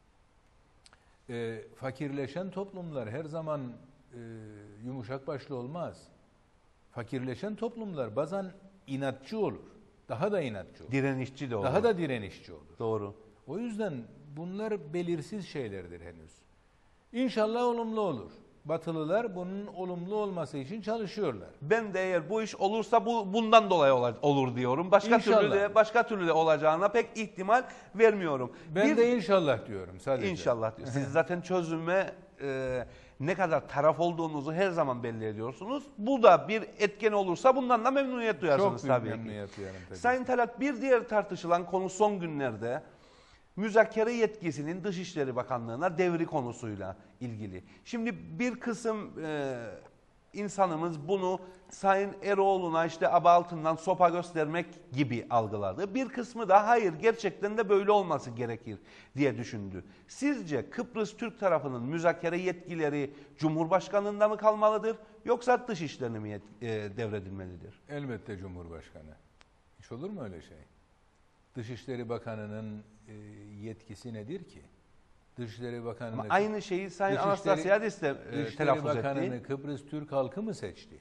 e, fakirleşen toplumlar her zaman e, yumuşak başlı olmaz. Fakirleşen toplumlar bazen inatçı olur. Daha da inatçı olur. Direnişçi de olur. Daha da direnişçi olur. Doğru. O yüzden bunlar belirsiz şeylerdir henüz. İnşallah olumlu olur. Batılılar bunun olumlu olması için çalışıyorlar. Ben de eğer bu iş olursa bu bundan dolayı ola- olur diyorum. Başka İnşallah. türlü de başka türlü de olacağına pek ihtimal vermiyorum. Ben Bir- de inşallah diyorum sadece. İnşallah diyor. Siz zaten çözüme e, ne kadar taraf olduğunuzu her zaman belli ediyorsunuz. Bu da bir etken olursa bundan da memnuniyet duyarsınız Çok büyük tabii ki. memnuniyet duyarım tabii. Sayın Talat, bir diğer tartışılan konu son günlerde müzakere yetkisinin Dışişleri Bakanlığı'na devri konusuyla ilgili. Şimdi bir kısım e, insanımız bunu Sayın Eroğlu'na işte aba altından sopa göstermek gibi algıladı. Bir kısmı da hayır gerçekten de böyle olması gerekir diye düşündü. Sizce Kıbrıs Türk tarafının müzakere yetkileri Cumhurbaşkanı'nda mı kalmalıdır yoksa Dışişleri'ne mi yet- e, devredilmelidir? Elbette Cumhurbaşkanı. Hiç olur mu öyle şey? Dışişleri Bakanı'nın e, yetkisi nedir ki? Dışişleri Bakanı'nı Ama aynı şeyi Sayın Dışişleri- Anastasiadis de e, Dışişleri telaffuz Bakanı'nı etti. Kıbrıs Türk halkı mı seçti?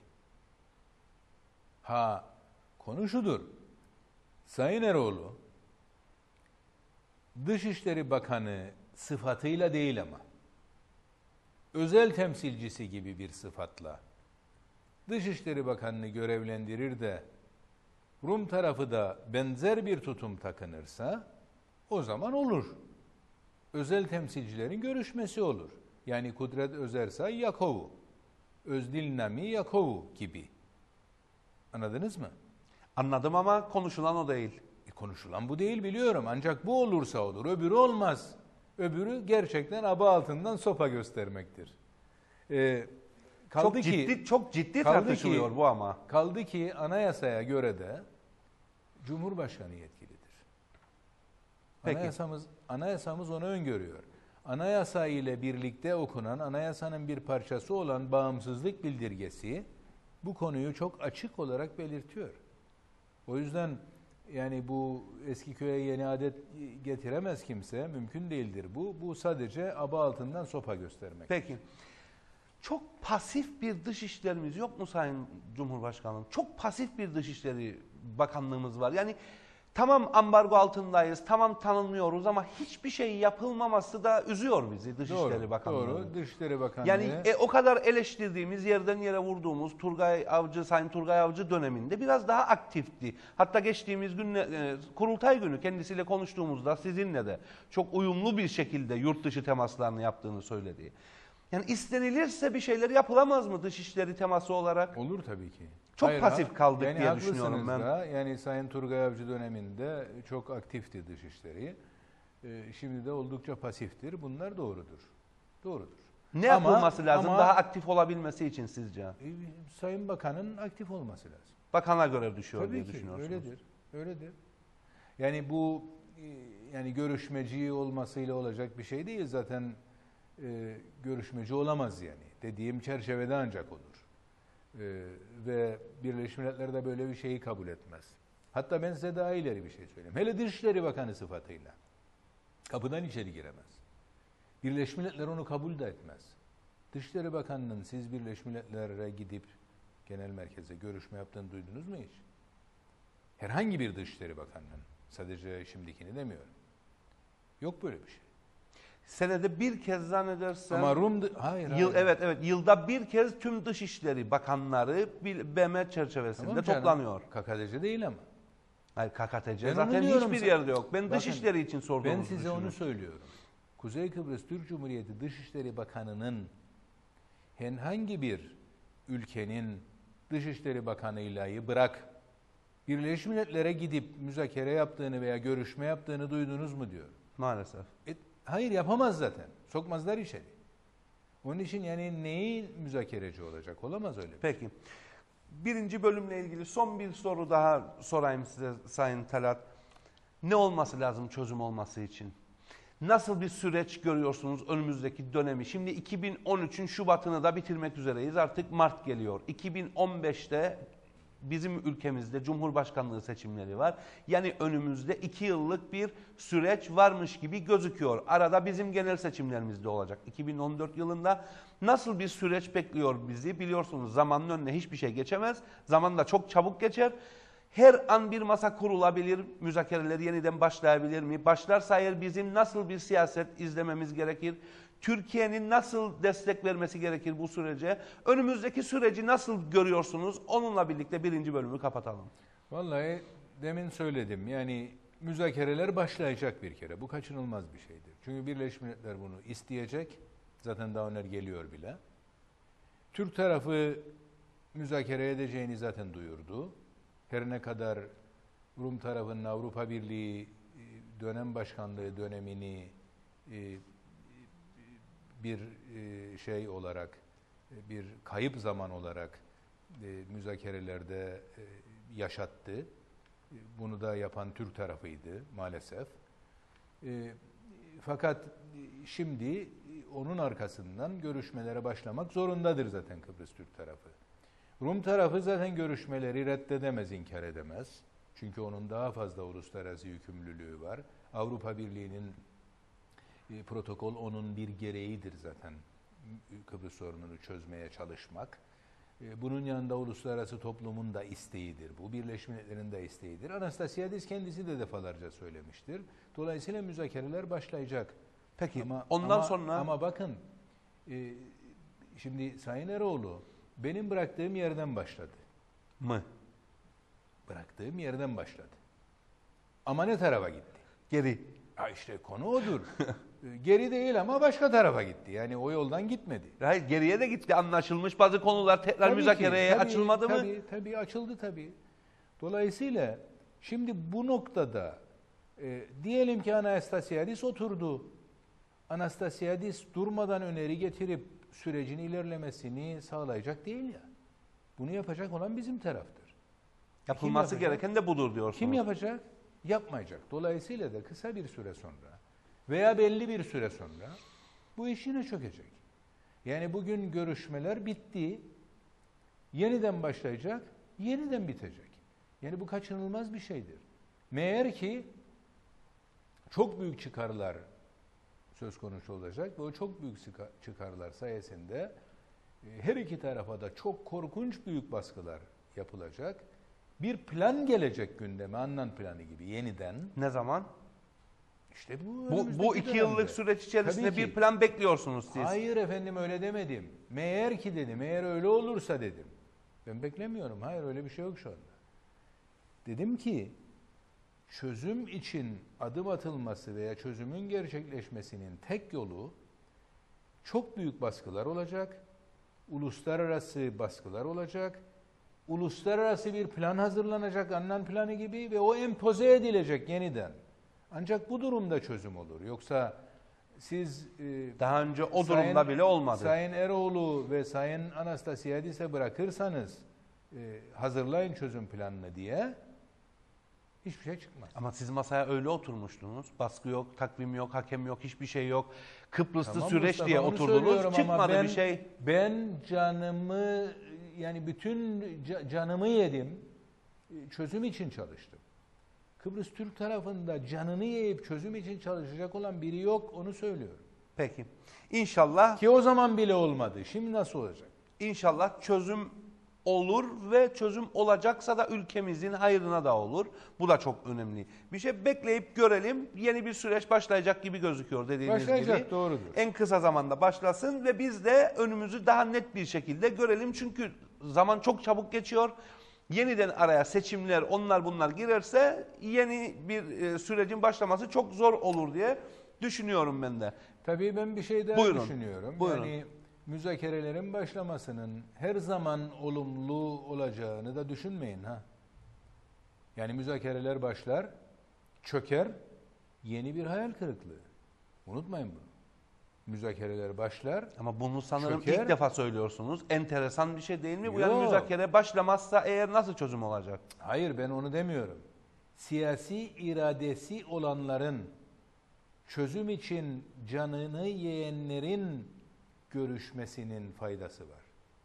Ha, konu şudur. Sayın Eroğlu, Dışişleri Bakanı sıfatıyla değil ama özel temsilcisi gibi bir sıfatla Dışişleri Bakanı'nı görevlendirir de Rum tarafı da benzer bir tutum takınırsa o zaman olur. Özel temsilcilerin görüşmesi olur. Yani Kudret Özersay Yakovu, Özdil Nami Yakovu gibi. Anladınız mı? Anladım ama konuşulan o değil. E konuşulan bu değil biliyorum. Ancak bu olursa olur. Öbürü olmaz. Öbürü gerçekten aba altından sopa göstermektir. Ee, kaldı Çok ki, ciddi çok ciddi kaldı tartışılıyor ki- bu ama. Kaldı ki anayasaya göre de Cumhurbaşkanı yetkilidir. Peki. Anayasamız, anayasamız onu öngörüyor. Anayasa ile birlikte okunan, anayasanın bir parçası olan bağımsızlık bildirgesi bu konuyu çok açık olarak belirtiyor. O yüzden yani bu eski köye yeni adet getiremez kimse, mümkün değildir bu. Bu sadece aba altından sopa göstermek. Peki. Çok pasif bir dışişlerimiz yok mu Sayın Cumhurbaşkanım? Çok pasif bir dışişleri bakanlığımız var. Yani tamam ambargo altındayız, tamam tanınmıyoruz ama hiçbir şey yapılmaması da üzüyor bizi Dışişleri Doğru, Bakanlığı. doğru. Dışişleri Bakanlığı. Yani e, o kadar eleştirdiğimiz, yerden yere vurduğumuz Turgay Avcı, Sayın Turgay Avcı döneminde biraz daha aktifti. Hatta geçtiğimiz gün e, kurultay günü kendisiyle konuştuğumuzda sizinle de çok uyumlu bir şekilde yurt dışı temaslarını yaptığını söyledi. Yani istenilirse bir şeyler yapılamaz mı dışişleri teması olarak? Olur tabii ki. Çok pasif kaldık yani diye düşünüyorum haklısınız ben. da, yani Sayın Turgay Avcı döneminde çok aktifti dışişleri. Ee, şimdi de oldukça pasiftir. Bunlar doğrudur. Doğrudur. Ne Ama- yapılması lazım ama- daha aktif olabilmesi için sizce? E, Sayın Bakan'ın aktif olması lazım. Bakana göre düşüyor Tabii diye ki düşünüyorsunuz. öyledir. Öyledir. Yani bu e, yani görüşmeci olmasıyla olacak bir şey değil. Zaten e, görüşmeci olamaz yani. Dediğim çerçevede ancak olur. E, ve Birleşmiş Milletler de böyle bir şeyi kabul etmez. Hatta ben size daha ileri bir şey söyleyeyim. Hele Dışişleri Bakanı sıfatıyla kapıdan içeri giremez. Birleşmiş Milletler onu kabul de etmez. Dışişleri Bakanı'nın siz Birleşmiş Milletler'e gidip genel merkeze görüşme yaptığını duydunuz mu hiç? Herhangi bir Dışişleri Bakanı'nın, sadece şimdikini demiyorum. Yok böyle bir şey. Senede bir kez zannedersem Ama Rum, hayır, yıl hayır. evet evet yılda bir kez tüm Dışişleri Bakanları bir B M çerçevesinde Tamam canım, toplanıyor. K K D C değil ama. Hayır K K T C Ben zaten onu diyorum hiçbir sana. yerde yok. Ben Bakın, Dışişleri için sorduğunuzu Ben size düşünüyorum. onu söylüyorum. Kuzey Kıbrıs Türk Cumhuriyeti Dışişleri Bakanı'nın herhangi bir ülkenin Dışişleri Bakanı'yla bırak Birleşmiş Milletler'e gidip müzakere yaptığını veya görüşme yaptığını duydunuz mu diyor. Maalesef. E, hayır yapamaz zaten. Sokmazlar içeri. Onun için yani neyin müzakereci olacak? Olamaz öyle. Peki. Birinci bölümle ilgili son bir soru daha sorayım size Sayın Talat. Ne olması lazım çözüm olması için? Nasıl bir süreç görüyorsunuz önümüzdeki dönemi? Şimdi iki bin on üçün Şubat'ını da bitirmek üzereyiz. Artık Mart geliyor. iki bin on beşte bizim ülkemizde Cumhurbaşkanlığı seçimleri var. Yani önümüzde iki yıllık bir süreç varmış gibi gözüküyor. Arada bizim genel seçimlerimiz de olacak. iki bin on dört yılında nasıl bir süreç bekliyor bizi? Biliyorsunuz zamanın önüne hiçbir şey geçemez. Zaman da çok çabuk geçer. Her an bir masa kurulabilir, müzakereler yeniden başlayabilir mi? Başlarsa eğer bizim nasıl bir siyaset izlememiz gerekir? Türkiye'nin nasıl destek vermesi gerekir bu sürece? Önümüzdeki süreci nasıl görüyorsunuz? Onunla birlikte birinci bölümü kapatalım. Vallahi demin söyledim. Yani müzakereler başlayacak bir kere. Bu kaçınılmaz bir şeydir. Çünkü Birleşmiş Milletler bunu isteyecek. Zaten daha önce geliyor bile. Türk tarafı müzakere edeceğini zaten duyurdu. Her ne kadar Rum tarafının Avrupa Birliği dönem başkanlığı dönemini bir şey olarak, bir kayıp zaman olarak müzakerelerde yaşattı. Bunu da yapan Türk tarafıydı maalesef. Fakat şimdi onun arkasından görüşmelere başlamak zorundadır zaten Kıbrıs Türk tarafı. Rum tarafı zaten görüşmeleri reddedemez, inkar edemez. Çünkü onun daha fazla uluslararası yükümlülüğü var. Avrupa Birliği'nin e, protokol onun bir gereğidir zaten Kıbrıs sorununu çözmeye çalışmak. E, bunun yanında uluslararası toplumun da isteğidir bu. Birleşmiş Milletler'in de isteğidir. Anastasiadis kendisi de defalarca söylemiştir. Dolayısıyla müzakereler başlayacak. Peki Ama, ondan ama, sonra... Ama bakın, e, şimdi Sayın Eroğlu, benim bıraktığım yerden başladı. Mı? Bıraktığım yerden başladı. Ama ne tarafa gitti? Geri. Ha işte konu odur. Geri değil ama başka tarafa gitti. Yani o yoldan gitmedi. Hayır, geriye de gitti. Anlaşılmış bazı konular tekrar Tabii müzakereye ki, tabii, açılmadı mı? Tabii, tabii açıldı tabii. Dolayısıyla şimdi bu noktada e, diyelim ki Anastasiadis oturdu. Anastasiadis durmadan öneri getirip sürecin ilerlemesini sağlayacak değil ya. Bunu yapacak olan bizim taraftır. Yapılması Kim yapacak? gereken de budur diyorsunuz. Kim yapacak? Yapmayacak. Dolayısıyla da kısa bir süre sonra veya belli bir süre sonra bu iş yine çökecek. Yani bugün görüşmeler bitti, yeniden başlayacak, yeniden bitecek. Yani bu kaçınılmaz bir şeydir. Meğer ki çok büyük çıkarlar söz konusu olacak ve o çok büyük çıkarlar sayesinde her iki tarafa da çok korkunç büyük baskılar yapılacak. Bir plan gelecek gündeme, Annan planı gibi yeniden. Ne zaman? İşte bu Bu, bu önümüzdeki iki dönemde. yıllık süreç içerisinde Tabii ki. bir plan bekliyorsunuz siz. Hayır efendim öyle demedim. Meğer ki dedim, eğer öyle olursa dedim. Ben beklemiyorum, hayır öyle bir şey yok şu anda. Dedim ki çözüm için adım atılması veya çözümün gerçekleşmesinin tek yolu çok büyük baskılar olacak, uluslararası baskılar olacak, uluslararası bir plan hazırlanacak, Annan planı gibi ve o empoze edilecek yeniden. Ancak bu durumda çözüm olur. Yoksa siz e, Daha önce o Sayın- durumda bile olmadı. Sayın Eroğlu ve Sayın Anastasiadis'e bırakırsanız e, hazırlayın çözüm planını diye hiçbir şey çıkmaz. Ama siz masaya öyle oturmuştunuz. Baskı yok, takvim yok, hakem yok, hiçbir şey yok. Kıbrıslı Tamam süreç Mustafa, diye onu oturdunuz. söylüyorum ama Çıkmadı ben, bir şey. Ben canımı yani bütün ca- canımı yedim. Çözüm için çalıştım. Kıbrıs Türk tarafında canını yiyip çözüm için çalışacak olan biri yok, onu söylüyorum. Peki. İnşallah Ki o zaman bile olmadı. Şimdi nasıl olacak? İnşallah çözüm olur ve çözüm olacaksa da ülkemizin hayrına da olur. Bu da çok önemli. Bir şey bekleyip görelim. Yeni bir süreç başlayacak gibi gözüküyor dediğiniz Başlayacak, gibi. doğrudur. En kısa zamanda başlasın ve biz de önümüzü daha net bir şekilde görelim. Çünkü zaman çok çabuk geçiyor. Yeniden araya seçimler, onlar bunlar girerse yeni bir e, sürecin başlaması çok zor olur diye düşünüyorum ben de. Tabii ben bir şey daha Buyurun, düşünüyorum. buyurun. Yani müzakerelerin başlamasının her zaman olumlu olacağını da düşünmeyin ha. Yani müzakereler başlar, çöker, yeni bir hayal kırıklığı. Unutmayın bunu. Müzakereler başlar. Ama bunu sanırım Çöker. ilk defa söylüyorsunuz. Enteresan bir şey değil mi? Bu yani Yok. müzakere başlamazsa eğer nasıl çözüm olacak? Hayır, ben onu demiyorum. Siyasi iradesi olanların, çözüm için canını yiyenlerin görüşmesinin faydası var.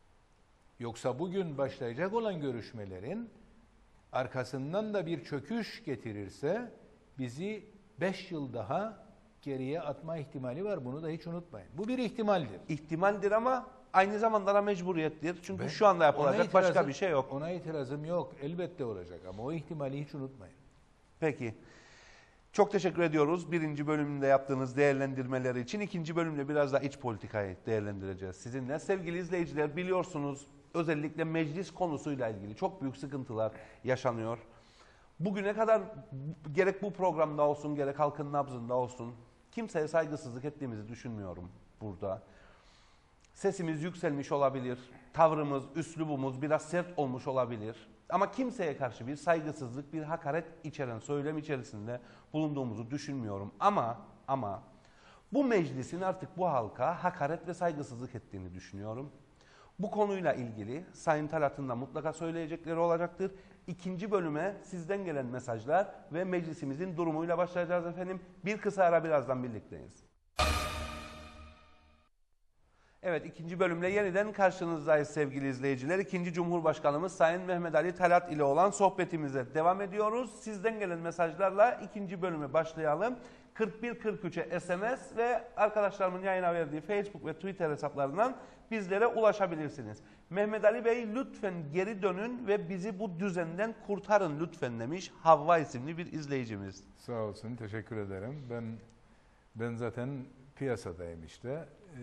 Yoksa bugün başlayacak olan görüşmelerin arkasından da bir çöküş getirirse bizi beş yıl daha geriye atma ihtimali var. Bunu da hiç unutmayın. Bu bir ihtimaldir. İhtimaldir ama aynı zamanda da mecburiyettir. Çünkü Ben- şu anda yapılacak ona başka itirazım- bir şey yok. Ona itirazım yok. Elbette olacak ama o ihtimali hiç unutmayın. Peki. Çok teşekkür ediyoruz birinci bölümünde yaptığınız değerlendirmeleri için. İkinci bölümde biraz da iç politikayı değerlendireceğiz sizinle. Sevgili izleyiciler, biliyorsunuz özellikle meclis konusuyla ilgili çok büyük sıkıntılar yaşanıyor. Bugüne kadar gerek bu programda olsun gerek halkın nabzında olsun kimseye saygısızlık ettiğimizi düşünmüyorum burada. Sesimiz yükselmiş olabilir, tavrımız, üslubumuz biraz sert olmuş olabilir. Ama kimseye karşı bir saygısızlık, bir hakaret içeren söylem içerisinde bulunduğumuzu düşünmüyorum. Ama ama bu meclisin artık bu halka hakaret ve saygısızlık ettiğini düşünüyorum. Bu konuyla ilgili Sayın Talat'ın da mutlaka söyleyecekleri olacaktır. İkinci bölüme sizden gelen mesajlar ve meclisimizin durumuyla başlayacağız efendim. Bir kısa ara, birazdan birlikteyiz. Evet, ikinci bölümle yeniden karşınızdayız sevgili izleyiciler. İkinci Cumhurbaşkanımız Sayın Mehmet Ali Talat ile olan sohbetimize devam ediyoruz. Sizden gelen mesajlarla ikinci bölüme başlayalım. kırk bir kırk üçe S M S ve arkadaşlarımın yayına verdiği Facebook ve Twitter hesaplarından bizlere ulaşabilirsiniz. Mehmet Ali Bey, lütfen geri dönün ve bizi bu düzenden kurtarın lütfen demiş Havva isimli bir izleyicimiz. Sağ olsun, teşekkür ederim. Ben ben zaten piyasadayım işte. Ee,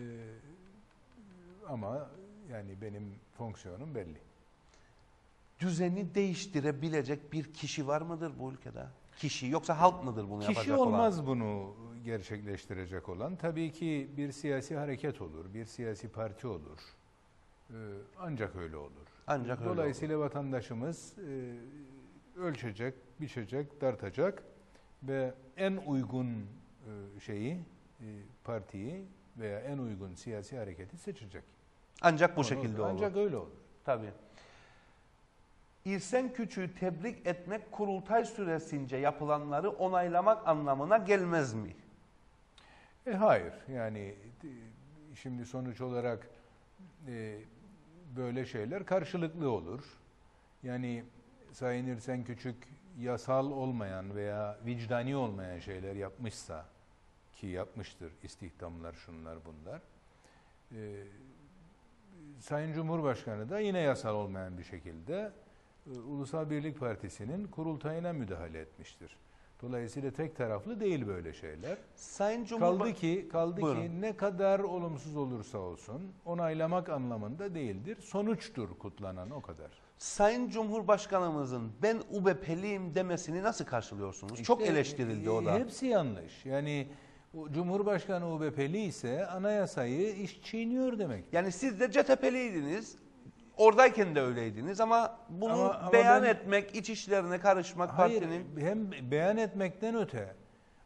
ama yani benim fonksiyonum belli. Düzeni değiştirebilecek bir kişi var mıdır bu ülkede? Kişi yoksa halk mıdır bunu Kişi yapacak olan? olmaz bunu gerçekleştirecek olan. Tabii ki bir siyasi hareket olur, bir siyasi parti olur. Ee, ancak öyle olur. Ancak öyle Dolayısıyla vatandaşımız e, ölçecek, biçecek, tartacak ve en uygun e, şeyi, e, partiyi veya en uygun siyasi hareketi seçecek. Ancak bu Onu- şekilde olur. Ancak öyle olur. Tabii. İrsen Küçük'ü tebrik etmek kurultay süresince yapılanları onaylamak anlamına gelmez mi? E hayır, yani e, şimdi sonuç olarak e, böyle şeyler karşılıklı olur. Yani Sayın İrsen Küçük yasal olmayan veya vicdani olmayan şeyler yapmışsa, ki yapmıştır, istihdamlar, şunlar bunlar. E, Sayın Cumhurbaşkanı da yine yasal olmayan bir şekilde e, Ulusal Birlik Partisi'nin kurultayına müdahale etmiştir. Dolayısıyla tek taraflı değil böyle şeyler. Sayın Kaldı Cumhurbaşkanı ki kaldı Buyurun. ki ne kadar olumsuz olursa olsun onaylamak anlamında değildir. Sonuçtur kutlanan, o kadar. Sayın Cumhurbaşkanımızın ben U B P'liyim demesini nasıl karşılıyorsunuz? İşte, Çok eleştirildi o da. Hepsi yanlış. Yani o Cumhurbaşkanı U B P'li ise anayasayı iş çiğniyor demek. Yani siz de C T P'liydiniz. Oradayken de öyleydiniz ama bunu Ama- ama beyan ben- etmek, iç işlerine karışmak Hayır, partinin... hem beyan etmekten öte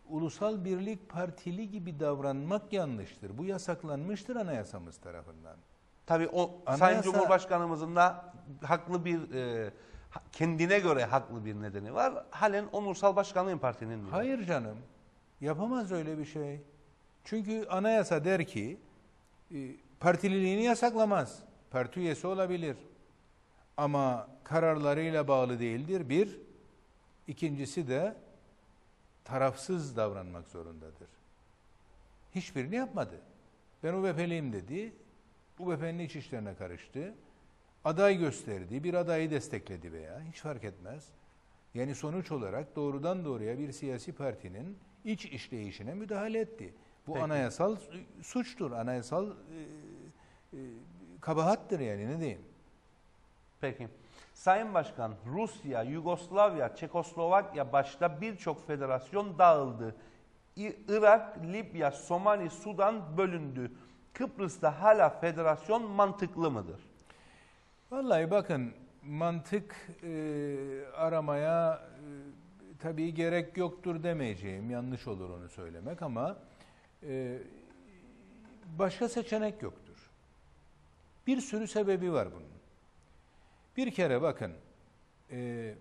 Ulusal Birlik Partili gibi davranmak yanlıştır. Bu yasaklanmıştır anayasamız tarafından. Tabii o Anayasa- Sayın Cumhurbaşkanımızın da haklı bir e, ha- kendine göre haklı bir nedeni var. Halen onursal başkanlığın partinin diyor. Hayır canım. Yapamaz öyle bir şey. Çünkü anayasa der ki e, partililiğini yasaklamaz. Parti üyesi olabilir. Ama kararlarıyla bağlı değildir. Bir. İkincisi de tarafsız davranmak zorundadır. Hiçbirini yapmadı. Ben U B P'liyim dedi. U B P'nin iç işlerine karıştı. Aday gösterdi. Bir adayı destekledi veya hiç fark etmez. Yani sonuç olarak doğrudan doğruya bir siyasi partinin iç işleyişine müdahale etti. Bu Peki. anayasal suçtur. Anayasal e, e, kabahattır yani ne diyeyim. Peki. Sayın Başkan, Rusya, Yugoslavya, Çekoslovakya başta birçok federasyon dağıldı. İ- Irak, Libya, Somali, Sudan bölündü. Kıbrıs'ta hala federasyon mantıklı mıdır? Vallahi bakın mantık e, aramaya e, tabii gerek yoktur demeyeceğim. Yanlış olur onu söylemek ama e, başka seçenek yoktur. Bir sürü sebebi var bunun. Bir kere bakın e,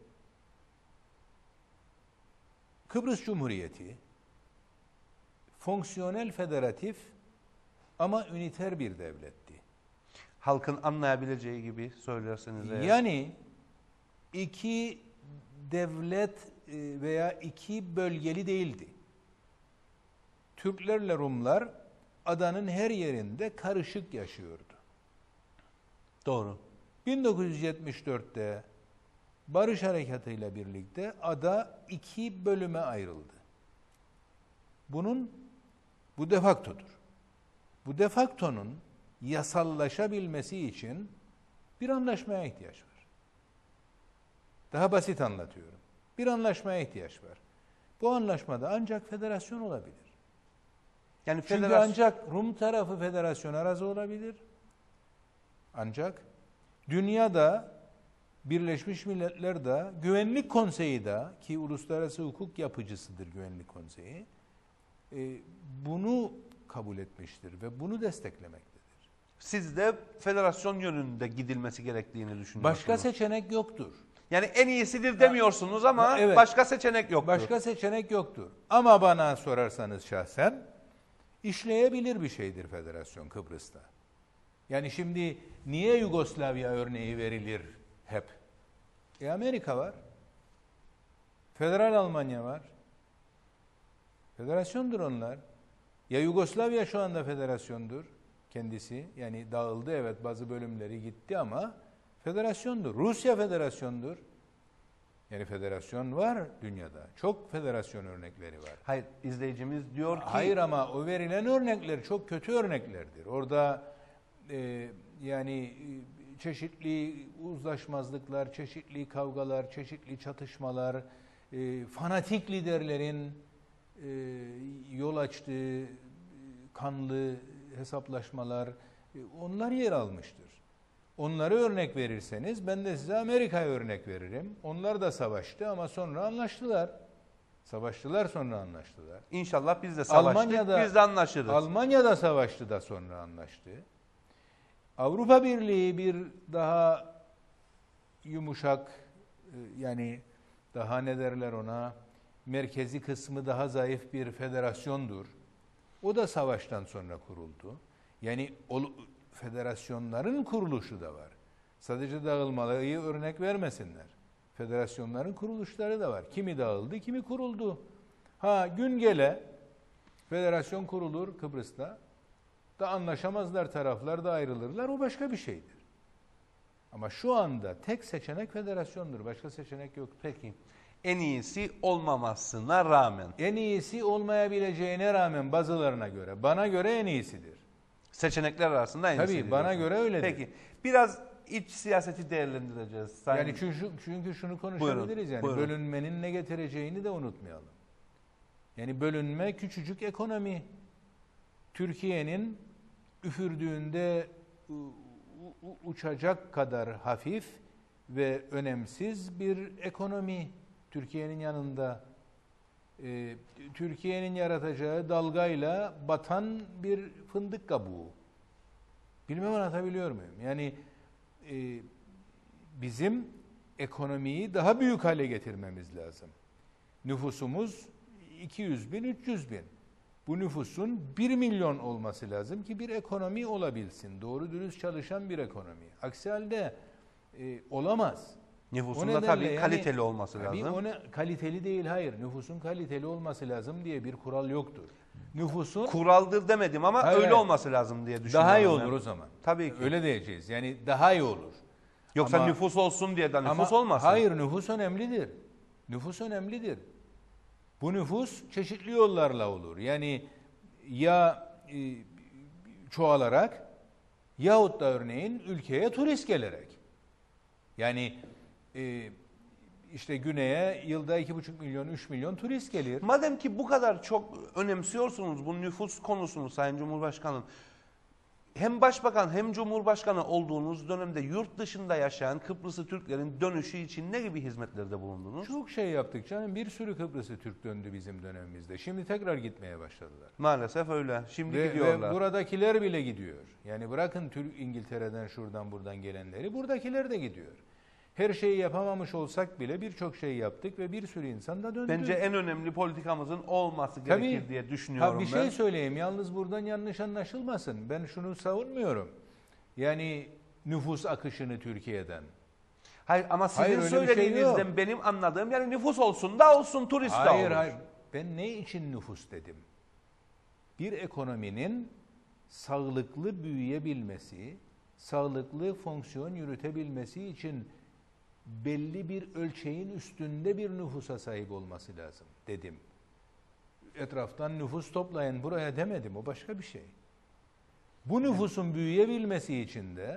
Kıbrıs Cumhuriyeti fonksiyonel federatif ama üniter bir devletti. Halkın anlayabileceği gibi söylerseniz eğer. Yani iki devlet e, veya iki bölgeli değildi. Türklerle Rumlar adanın her yerinde karışık yaşıyordu. Doğru. bin dokuz yüz yetmiş dörtte Barış Harekatı ile birlikte ada iki bölüme ayrıldı. Bunun bu defaktodur. Bu defaktonun yasallaşabilmesi için bir anlaşmaya ihtiyaç var. Daha basit anlatıyorum. Bir anlaşmaya ihtiyaç var. Bu anlaşmada ancak federasyon olabilir. Yani Çünkü federasyon ancak Rum tarafı federasyona razı olabilir. Ancak dünyada Birleşmiş Milletler de Güvenlik Konseyi de ki uluslararası hukuk yapıcısıdır Güvenlik Konseyi e, bunu kabul etmiştir ve bunu desteklemektedir. siz de federasyon yönünde gidilmesi gerektiğini düşünüyorsunuz. Başka seçenek yoktur. Yani en iyisidir demiyorsunuz ama Evet. başka seçenek yoktur. Başka seçenek yoktur. Ama bana sorarsanız şahsen işleyebilir bir şeydir federasyon Kıbrıs'ta. Yani şimdi niye Yugoslavya örneği verilir hep? E Amerika var. Federal Almanya var. Federasyondur onlar. Ya Yugoslavya şu anda federasyondur kendisi. Yani dağıldı evet bazı bölümleri gitti ama federasyondur. Rusya federasyondur. Yani federasyon var dünyada. Çok federasyon örnekleri var. Hayır, izleyicimiz diyor ki Hayır ama o verilen örnekler çok kötü örneklerdir. Orada e, yani e, çeşitli uzlaşmazlıklar, çeşitli kavgalar, çeşitli çatışmalar, e, fanatik liderlerin e, yol açtığı e, kanlı hesaplaşmalar, e, onlar yer almıştır. Onları örnek verirseniz ben de size Amerika'ya örnek veririm. Onlar da savaştı ama sonra anlaştılar. Savaştılar sonra anlaştılar. İnşallah biz de savaştık, Almanya'da, biz de anlaşırız. Almanya'da savaştı da sonra anlaştı. Avrupa Birliği bir daha yumuşak, yani daha ne derler ona, merkezi kısmı daha zayıf bir federasyondur. O da savaştan sonra kuruldu. Yani o federasyonların kuruluşu da var. Sadece dağılmayı örnek vermesinler. Federasyonların kuruluşları da var. Kimi dağıldı, kimi kuruldu. Ha gün gele federasyon kurulur Kıbrıs'ta. Da anlaşamazlar taraflar da ayrılırlar. O başka bir şeydir. Ama şu anda tek seçenek federasyondur. Başka seçenek yok. Peki. En iyisi olmamasına rağmen. En iyisi olmayabileceğine rağmen bazılarına göre. Bana göre en iyisidir. Seçenekler arasında en iyisi. Tabii bana göre öyledir. Peki. Biraz iç siyaseti değerlendireceğiz. Sayın... Yani çünkü, çünkü şunu konuşabiliriz Buyurun, yani. buyurun. Bölünmenin ne getireceğini de unutmayalım. Yani bölünme küçücük ekonomi. Türkiye'nin üfürdüğünde uçacak kadar hafif ve önemsiz bir ekonomi Türkiye'nin yanında. e, Türkiye'nin yaratacağı dalgayla batan bir fındık kabuğu. Bilmem anlatabiliyor muyum? Yani e, bizim ekonomiyi daha büyük hale getirmemiz lazım. Nüfusumuz iki yüz bin, üç yüz bin. Bu nüfusun bir milyon olması lazım ki bir ekonomi olabilsin. Doğru dürüst çalışan bir ekonomi. Aksi halde e, olamaz. Nüfusun da tabii yani, kaliteli olması tabii lazım. Ona, kaliteli değil, hayır. Nüfusun kaliteli olması lazım diye bir kural yoktur. Nüfusun kuraldır demedim ama hayır, öyle olması lazım diye düşünüyorum. Daha iyi olur ben. o zaman. Tabii ki. Öyle diyeceğiz. Yani daha iyi olur. Yoksa ama, nüfus olsun diye de nüfus ama, olmasın. Hayır, nüfus önemlidir. Nüfus önemlidir. Bu nüfus çeşitli yollarla olur. Yani ya e, çoğalarak yahut da örneğin ülkeye turist gelerek. Yani e, işte güneye yılda iki buçuk milyon, üç milyon turist gelir. Madem ki bu kadar çok önemsiyorsunuz bu nüfus konusunu Sayın Cumhurbaşkanım, hem başbakan hem cumhurbaşkanı olduğunuz dönemde yurt dışında yaşayan Kıbrıslı Türklerin dönüşü için ne gibi hizmetlerde bulundunuz? Çok şey yaptık canım. Bir sürü Kıbrıslı Türk döndü bizim dönemimizde. Şimdi tekrar gitmeye başladılar. Maalesef öyle. Şimdi ve, gidiyorlar. Ve buradakiler bile gidiyor. Yani bırakın Türk İngiltere'den şuradan buradan gelenleri, buradakiler de gidiyor. Her şeyi yapamamış olsak bile birçok şey yaptık ve bir sürü insan da döndü. Bence en önemli politikamızın olması gerekir Tabii, diye düşünüyorum tabii bir ben. şey söyleyeyim. Yalnız buradan yanlış anlaşılmasın. Ben şunu savunmuyorum. Yani nüfus akışını Türkiye'den. Hayır ama sizin Hayır, öyle bir şey söylediğinizden yok. benim anladığım yani nüfus olsun da olsun, turist de Hayır, olur. hayır. Ben ne için nüfus dedim? Bir ekonominin sağlıklı büyüyebilmesi, sağlıklı fonksiyon yürütebilmesi için belli bir ölçeğin üstünde bir nüfusa sahip olması lazım dedim. Etraftan nüfus toplayın buraya demedim, o başka bir şey. Bu nüfusun büyüyebilmesi için de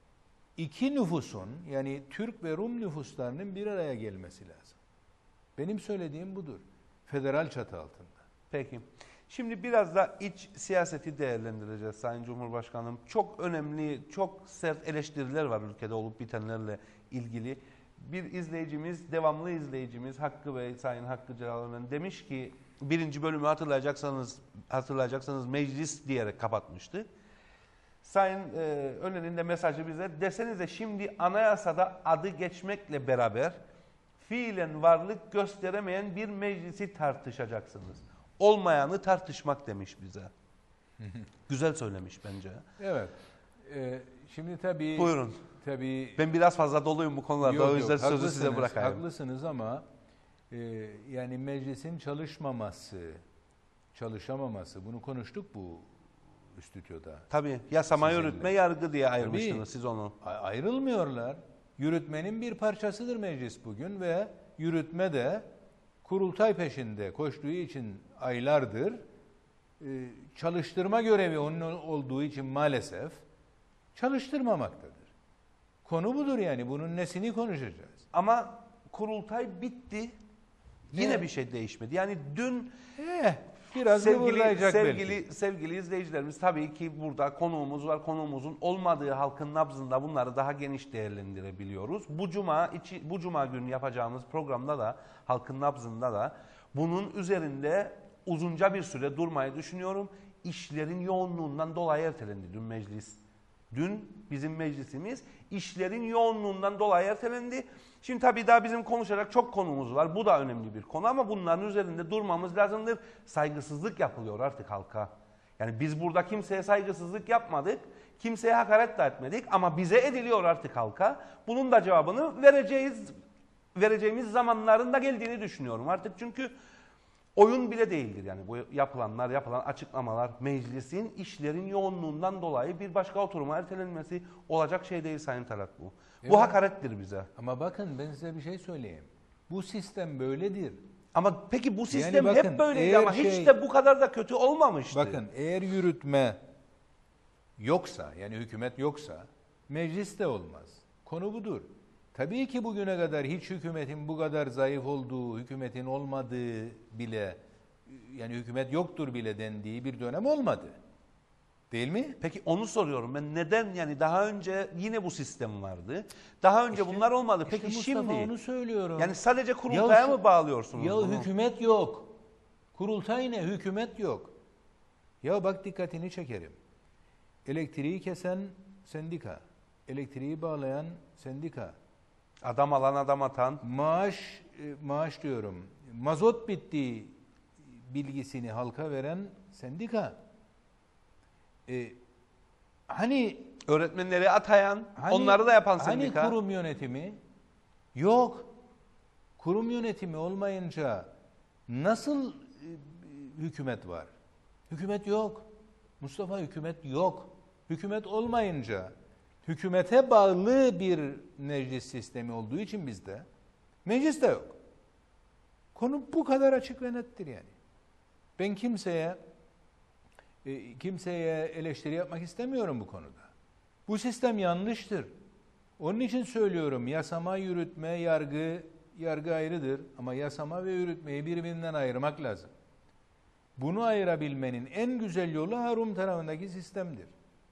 iki nüfusun, yani Türk ve Rum nüfuslarının bir araya gelmesi lazım. Benim söylediğim budur. Federal çatı altında. Peki. Şimdi biraz da iç siyaseti değerlendireceğiz Sayın Cumhurbaşkanım. Çok önemli, çok sert eleştiriler var ülkede olup bitenlerle ilgili. Bir izleyicimiz, devamlı izleyicimiz Hakkı Bey, Sayın Hakkı Celalı'nın demiş ki, birinci bölümü hatırlayacaksanız hatırlayacaksanız meclis diyerek kapatmıştı. Sayın e, Önen'in de mesajı bize, desenize şimdi anayasada adı geçmekle beraber fiilen varlık gösteremeyen bir meclisi tartışacaksınız. Olmayanı tartışmak demiş bize. Güzel söylemiş bence. Evet. Ee, şimdi tabii... Buyurun. Tabii, ben biraz fazla doluyum bu konularda. yok, o yüzden yok, sözü size bırakayım. Haklısınız ama e, yani meclisin çalışmaması, çalışamaması, bunu konuştuk bu stüdyoda. Tabii. Yasama, Sizinle. yürütme, yargı diye ayırmıştınız Tabii, siz onu. Ayrılmıyorlar. Yürütmenin bir parçasıdır meclis bugün ve yürütme de kurultay peşinde koştuğu için aylardır, e, çalıştırma görevi onun olduğu için maalesef çalıştırmamaktadır. Konu budur yani. Bunun nesini konuşacağız? Ama kurultay bitti. Yine Evet. bir şey değişmedi. Yani dün Eh, biraz sevgili sevgili belki. sevgili izleyicilerimiz, tabii ki burada konuğumuz var. Konuğumuzun olmadığı halkın nabzında bunları daha geniş değerlendirebiliyoruz. Bu cuma içi, bu cuma günü yapacağımız programda da halkın nabzında da bunun üzerinde uzunca bir süre durmayı düşünüyorum. İşlerin yoğunluğundan dolayı ertelendi dün meclis. Dün bizim meclisimiz işlerin yoğunluğundan dolayı ertelendi. Şimdi tabii daha bizim konuşacak çok konumuz var. Bu da önemli bir konu ama bunların üzerinde durmamız lazımdır. Saygısızlık yapılıyor artık halka. Yani biz burada kimseye saygısızlık yapmadık. Kimseye hakaret de etmedik ama bize ediliyor artık halka. Bunun da cevabını vereceğiz, vereceğimiz zamanların da geldiğini düşünüyorum artık. Çünkü oyun bile değildir yani bu yapılanlar, yapılan açıklamalar, meclisin işlerin yoğunluğundan dolayı bir başka oturuma ertelenmesi olacak şey değil Sayın Talat bu. Evet. Bu hakarettir bize. Ama bakın ben size bir şey söyleyeyim. Bu sistem böyledir. Ama peki bu sistem Yani bakın, hep böyleydi eğer ama şey- hiç de bu kadar da kötü olmamıştı. Bakın eğer yürütme yoksa, yani hükümet yoksa meclis de olmaz. Konu budur. Tabii ki bugüne kadar hiç hükümetin bu kadar zayıf olduğu, hükümetin olmadığı bile, yani hükümet yoktur bile dendiği bir dönem olmadı. Değil mi? Peki onu soruyorum ben, neden yani daha önce yine bu sistem vardı. Daha önce İşte- bunlar olmadı. İşte Peki Mustafa, şimdi onu söylüyorum. yani sadece kurultaya Ya- mı bağlıyorsunuz Ya bunu? hükümet yok. Kurultay ne? Hükümet yok. Ya bak dikkatini çekerim. Elektriği kesen sendika, elektriği bağlayan sendika, Adam alan adam atan. maaş e, maaş diyorum, mazot bitti bilgisini halka veren sendika. E, hani Öğretmenleri atayan, Hani, onları da yapan sendika. Hani kurum yönetimi? Yok. Kurum yönetimi olmayınca nasıl e, hükümet var? Hükümet yok. Mustafa, hükümet yok. Hükümet olmayınca, hükümete bağlı bir meclis sistemi olduğu için bizde meclis de yok. Konu bu kadar açık ve nettir yani. Ben kimseye e, kimseye eleştiri yapmak istemiyorum bu konuda. Bu sistem yanlıştır. Onun için söylüyorum, yasama, yürütme, yargı, yargı ayrıdır. Ama yasama ve yürütmeyi birbirinden ayırmak lazım. Bunu ayırabilmenin en güzel yolu Rum tarafındaki sistemdir.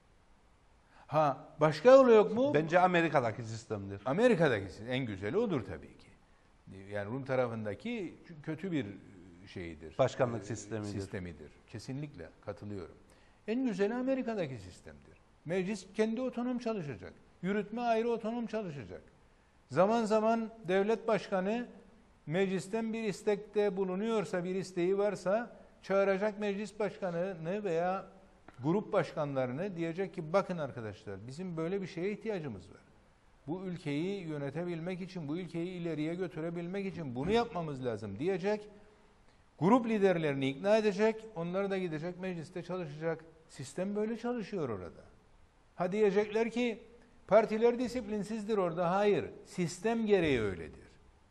Ha, başka yolu yok mu? Bence Amerika'daki sistemdir. Amerika'daki sistem, en güzeli odur tabii ki. Yani Rum tarafındaki kötü bir şeyidir. Başkanlık sistemidir. Sistemidir. Kesinlikle katılıyorum. En güzeli Amerika'daki sistemdir. Meclis kendi otonom çalışacak. Yürütme ayrı otonom çalışacak. Zaman zaman devlet başkanı meclisten bir istekte bulunuyorsa, bir isteği varsa çağıracak meclis başkanını veya grup başkanlarını, diyecek ki bakın arkadaşlar, bizim böyle bir şeye ihtiyacımız var. Bu ülkeyi yönetebilmek için, bu ülkeyi ileriye götürebilmek için bunu yapmamız lazım diyecek. Grup liderlerini ikna edecek, onlar da gidecek mecliste çalışacak. Sistem böyle çalışıyor orada. Ha diyecekler ki partiler disiplinsizdir orada. Hayır, sistem gereği öyledir.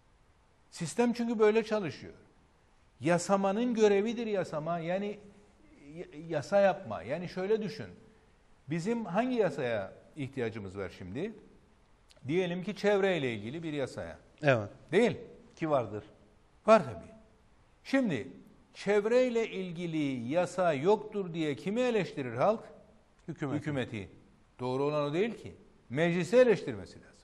Sistem çünkü böyle çalışıyor. Yasamanın görevidir yasama. Yani yasa yapma. Yani şöyle düşün. Bizim hangi yasaya ihtiyacımız var şimdi? Diyelim ki çevreyle ilgili bir yasaya. Evet. Değil. Ki vardır. Var tabii. Şimdi çevreyle ilgili yasa yoktur diye kimi eleştirir halk? Hükümet. Hükümeti. Doğru olan o değil ki. Meclisi eleştirmesi lazım.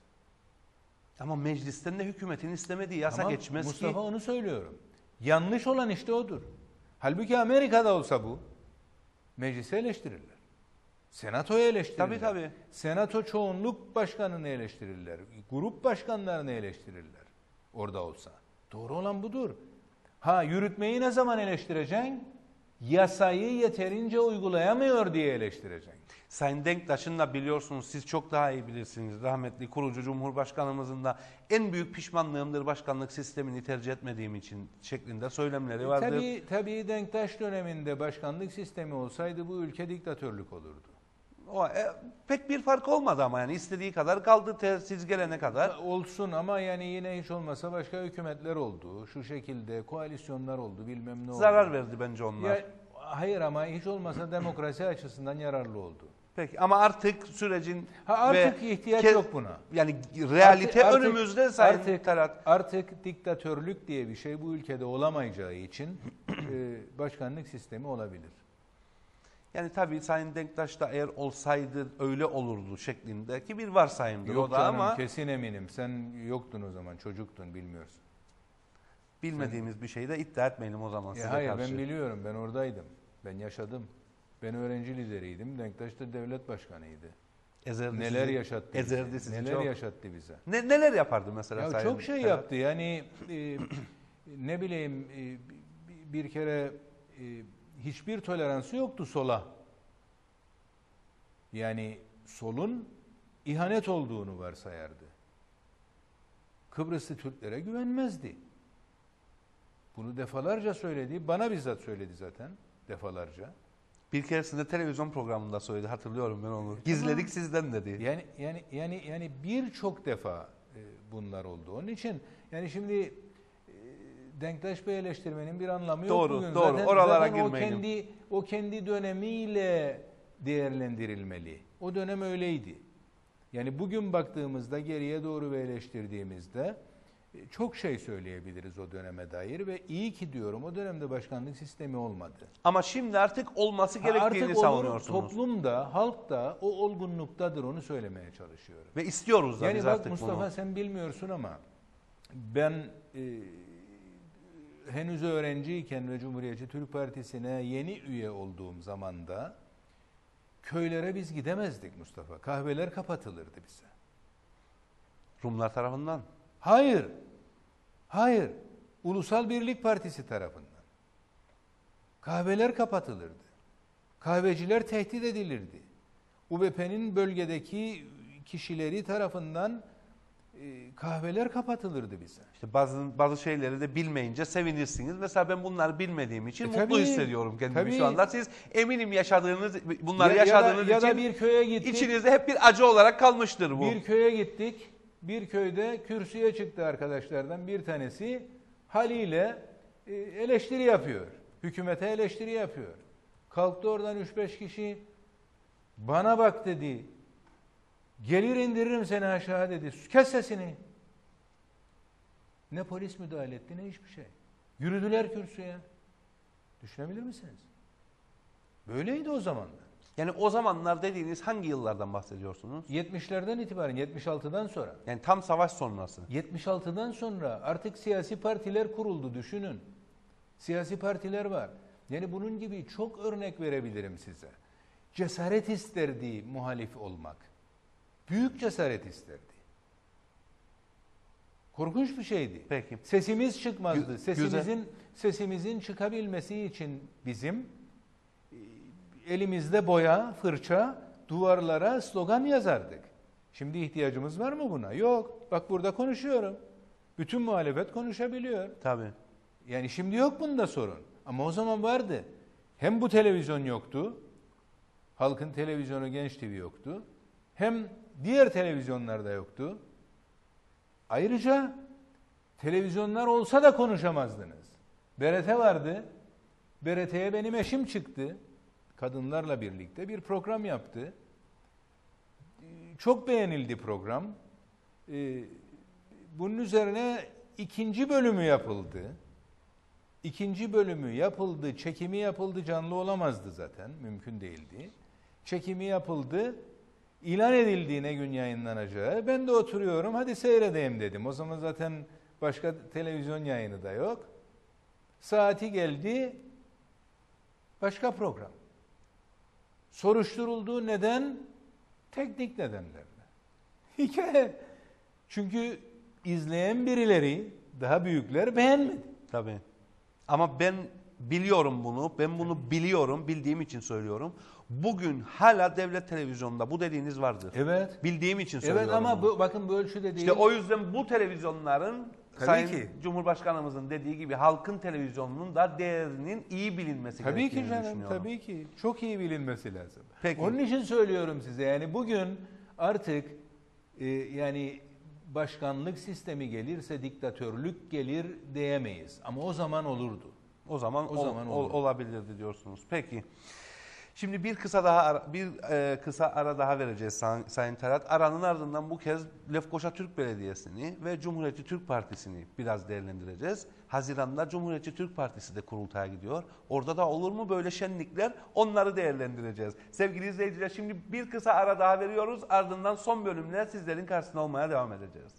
Ama meclisten de hükümetin istemediği yasa Ama geçmez Mustafa ki. onu söylüyorum. Yanlış olan işte odur. Halbuki Amerika'da olsa bu, meclisi eleştirirler. Senatoyu eleştirirler. Tabii tabii. Senato çoğunluk başkanını eleştirirler. Grup başkanlarını eleştirirler. Orada olsa. Doğru olan budur. Ha yürütmeyi ne zaman eleştireceksin? Yasayı yeterince uygulayamıyor diye eleştireceksin. Sayın Denktaş'ın da biliyorsunuz, siz çok daha iyi bilirsiniz, rahmetli kurucu Cumhurbaşkanımızın da en büyük pişmanlığımdır başkanlık sistemini tercih etmediğim için şeklinde söylemleri vardır. Tabii, tabii Denktaş döneminde başkanlık sistemi olsaydı bu ülke diktatörlük olurdu. O, e, pek bir fark olmadı ama yani istediği kadar kaldı ter, siz gelene kadar. Olsun ama yani yine hiç olmasa başka hükümetler oldu. Şu şekilde koalisyonlar oldu, bilmem ne oldu. Zarar verdi bence onlar. Ya, hayır ama hiç olmasa demokrasi açısından yararlı oldu. Peki ama artık sürecin Ha, artık ve ihtiyaç ke- yok buna. Yani realite Artık- önümüzde Sayın artık, Talat. artık diktatörlük diye bir şey bu ülkede olamayacağı için e, başkanlık sistemi olabilir. Yani tabii Sayın Denktaş da eğer olsaydı öyle olurdu şeklindeki bir varsayımdır Yok o da canım, ama kesin eminim. Sen yoktun o zaman, çocuktun, bilmiyorsun. bilmediğimiz bir şeyi de iddia etmeyelim o zaman E size hayır karşı. ben biliyorum, ben oradaydım. Ben yaşadım. Ben öğrenci lideriydim. Denktaş da devlet başkanıydı. Ezerdi Neler sizi, yaşattı ezerdi bize. sizi Neler çok. yaşattı bize. Ne, neler yapardı mesela Ya Sayın çok şey Talat? yaptı. Yani e, ne bileyim e, bir kere e, hiçbir toleransı yoktu sola. Yani solun ihanet olduğunu varsayardı. Kıbrıslı Türklere güvenmezdi. Bunu defalarca söyledi. Bana bizzat söyledi zaten defalarca. Bir keresinde televizyon programında söyledi, hatırlıyorum ben onu. Gizledik sizden dedi. Yani yani yani yani birçok defa e, bunlar oldu. Onun için yani şimdi e, Denktaş Bey eleştirmenin bir anlamı Doğru, yok bugün. doğru. Zaten, Oralara zaten o girmeyelim. kendi o kendi dönemiyle değerlendirilmeli. O dönem öyleydi. Yani bugün baktığımızda geriye doğru ve eleştirdiğimizde e, çok şey söyleyebiliriz o döneme dair ve iyi ki diyorum o dönemde başkanlık sistemi olmadı. Ama şimdi artık olması Ha, gerektiğini artık olur, savunuyorsunuz. toplumda, halk da o olgunluktadır, onu söylemeye çalışıyorum. Ve istiyoruz da Yani biz bak artık Mustafa bunu. sen bilmiyorsun ama ben e, henüz öğrenciyken ve Cumhuriyetçi Türk Partisi'ne yeni üye olduğum zamanda köylere biz gidemezdik Mustafa. Kahveler kapatılırdı bize. Rumlar tarafından. Hayır. Hayır. Ulusal Birlik Partisi tarafından. Kahveler kapatılırdı. Kahveciler tehdit edilirdi. U B P'nin bölgedeki kişileri tarafından e, kahveler kapatılırdı bize. İşte bazı bazı şeyleri de bilmeyince sevinirsiniz. Mesela ben bunları bilmediğim için E, mutlu tabii, hissediyorum kendimi tabii. şu anda. Siz eminim yaşadığınız, bunları Ya- ya da- yaşadığınız ya da için bir köye gittik. içinizde hep bir acı olarak kalmıştır bu. Bir köye gittik. Bir köyde kürsüye çıktı arkadaşlardan bir tanesi haliyle e, eleştiri yapıyor. Hükümete eleştiri yapıyor. Kalktı oradan üç beş kişi bana bak dedi. Gelir indiririm seni aşağı dedi. Kes sesini. Ne polis müdahale etti ne hiçbir şey. Yürüdüler kürsüye. Düşünebilir misiniz? Böyleydi o zamanlar. Yani o zamanlar dediğiniz hangi yıllardan bahsediyorsunuz? yetmişlerden itibaren yetmiş altıdan sonra. Yani tam savaş sonrası. yetmiş altıdan sonra artık siyasi partiler kuruldu düşünün. Siyasi partiler var. Yani bunun gibi çok örnek verebilirim size. Cesaret isterdi muhalif olmak. Büyük cesaret isterdi. Korkunç bir şeydi. Peki. Sesimiz çıkmazdı. Gü- Sesimizin güzel. sesimizin çıkabilmesi için bizim e, elimizde boya, fırça, duvarlara slogan yazardık. Şimdi ihtiyacımız var mı buna? Yok. Bak burada konuşuyorum. Bütün muhalefet konuşabiliyor. Tabii. Yani şimdi yok bunda sorun. Ama o zaman vardı. Hem bu televizyon yoktu. Halkın televizyonu Genç T V yoktu. Hem diğer televizyonlarda yoktu. Ayrıca televizyonlar olsa da konuşamazdınız. B R T vardı. B R T'ye benim eşim çıktı. Kadınlarla birlikte bir program yaptı. Çok beğenildi program. Ee, bunun üzerine ikinci bölümü yapıldı. İkinci bölümü yapıldı, çekimi yapıldı, canlı olamazdı zaten, mümkün değildi. Çekimi yapıldı, ilan edildiğine gün yayınlanacağı. Ben de oturuyorum, hadi seyredeyim dedim. O zaman zaten başka televizyon yayını da yok. Saati geldi, başka program. Soruşturuldu, neden? Teknik nedenlerle. Hikaye. Çünkü izleyen birileri, daha büyükler beğenmedi. Tabii. Ama ben biliyorum bunu, ben bunu biliyorum, bildiğim için söylüyorum. Bugün hala devlet televizyonunda bu dediğiniz vardır. Evet. Bildiğim için söylüyorum. Evet ama bunu. bu, bakın bu ölçüde değil. İşte o yüzden bu televizyonların Tabii Sayın ki. Cumhurbaşkanımızın dediği gibi halkın televizyonunun da değerinin iyi bilinmesi Tabii gerektiğini ki canım, düşünüyorum. tabii ki. Çok iyi bilinmesi lazım. Peki. Onun için söylüyorum size yani bugün artık e, yani başkanlık sistemi gelirse diktatörlük gelir diyemeyiz. Ama o zaman olurdu. O zaman, O ol- zaman ol- olur. olabilirdi diyorsunuz. Peki. Şimdi bir kısa daha ara, bir e, kısa ara daha vereceğiz Say- Sayın Talat. Aranın ardından bu kez Lefkoşa Türk Belediyesi'ni ve Cumhuriyetçi Türk Partisi'ni biraz değerlendireceğiz. Haziran'da Cumhuriyetçi Türk Partisi de kurultaya gidiyor. Orada da olur mu böyle şenlikler? Onları değerlendireceğiz. Sevgili izleyiciler, şimdi bir kısa ara daha veriyoruz. Ardından son bölümle sizlerin karşısında olmaya devam edeceğiz.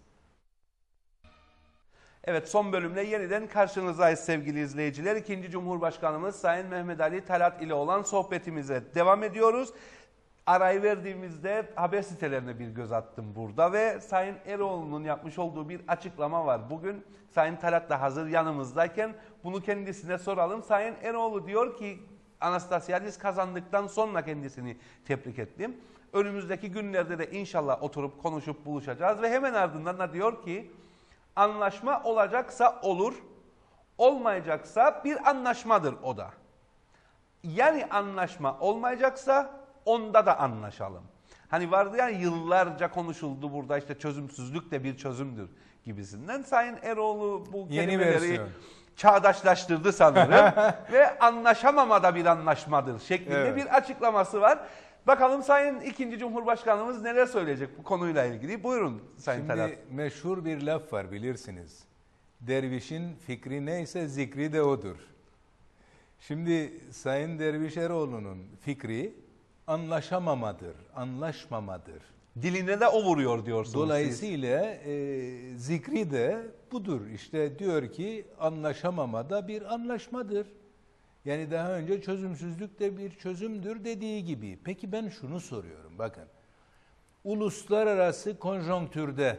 Evet, son bölümle yeniden karşınızdayız sevgili izleyiciler. İkinci Cumhurbaşkanımız Sayın Mehmet Ali Talat ile olan sohbetimize devam ediyoruz. Arayı verdiğimizde haber sitelerine bir göz attım burada ve Sayın Eroğlu'nun yapmış olduğu bir açıklama var. Bugün Sayın Talat da hazır yanımızdayken bunu kendisine soralım. Sayın Eroğlu diyor ki, Anastasiadis kazandıktan sonra kendisini tebrik ettim. Önümüzdeki günlerde de inşallah oturup konuşup buluşacağız ve hemen ardından da diyor ki, anlaşma olacaksa olur, olmayacaksa bir anlaşmadır o da. Yani anlaşma olmayacaksa onda da anlaşalım. Hani vardı ya, yıllarca konuşuldu burada, işte çözümsüzlük de bir çözümdür gibisinden. Sayın Eroğlu bu Yeni kelimeleri versiyon. çağdaşlaştırdı sanırım ve anlaşamama da bir anlaşmadır şeklinde Evet. bir açıklaması var. Bakalım Sayın ikinci Cumhurbaşkanımız neler söyleyecek bu konuyla ilgili. Buyurun Sayın Şimdi Talat. meşhur bir laf var bilirsiniz. Dervişin fikri neyse zikri de odur. Şimdi Sayın Derviş Eroğlu'nun fikri anlaşamamadır, anlaşmamadır. Diline de o vuruyor diyorsunuz Dolayısıyla e, zikri de budur. İşte diyor ki anlaşamamada bir anlaşmadır. Yani daha önce çözümsüzlük de bir çözümdür dediği gibi. Peki ben şunu soruyorum bakın. Uluslararası konjonktürde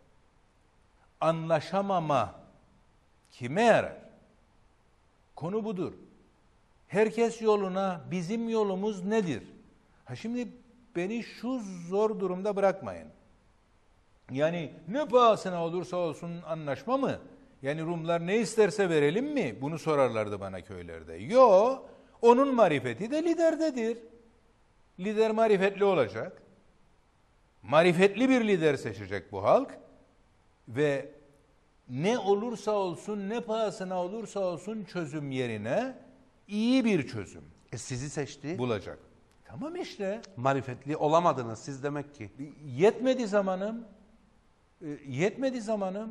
anlaşamama kime yarar? Konu budur. Herkes yoluna, bizim yolumuz nedir? Ha şimdi beni şu zor durumda bırakmayın. Yani ne pahasına olursa olsun anlaşma mı? Yani Rumlar ne isterse verelim mi? Bunu sorarlardı bana köylerde. Yo, onun marifeti de liderdedir. Lider marifetli olacak. Marifetli bir lider seçecek bu halk. Ve ne olursa olsun, ne pahasına olursa olsun çözüm yerine iyi bir çözüm E sizi seçti. bulacak. Tamam işte. Marifetli olamadınız siz demek ki. Yetmedi zamanım. Yetmedi zamanım.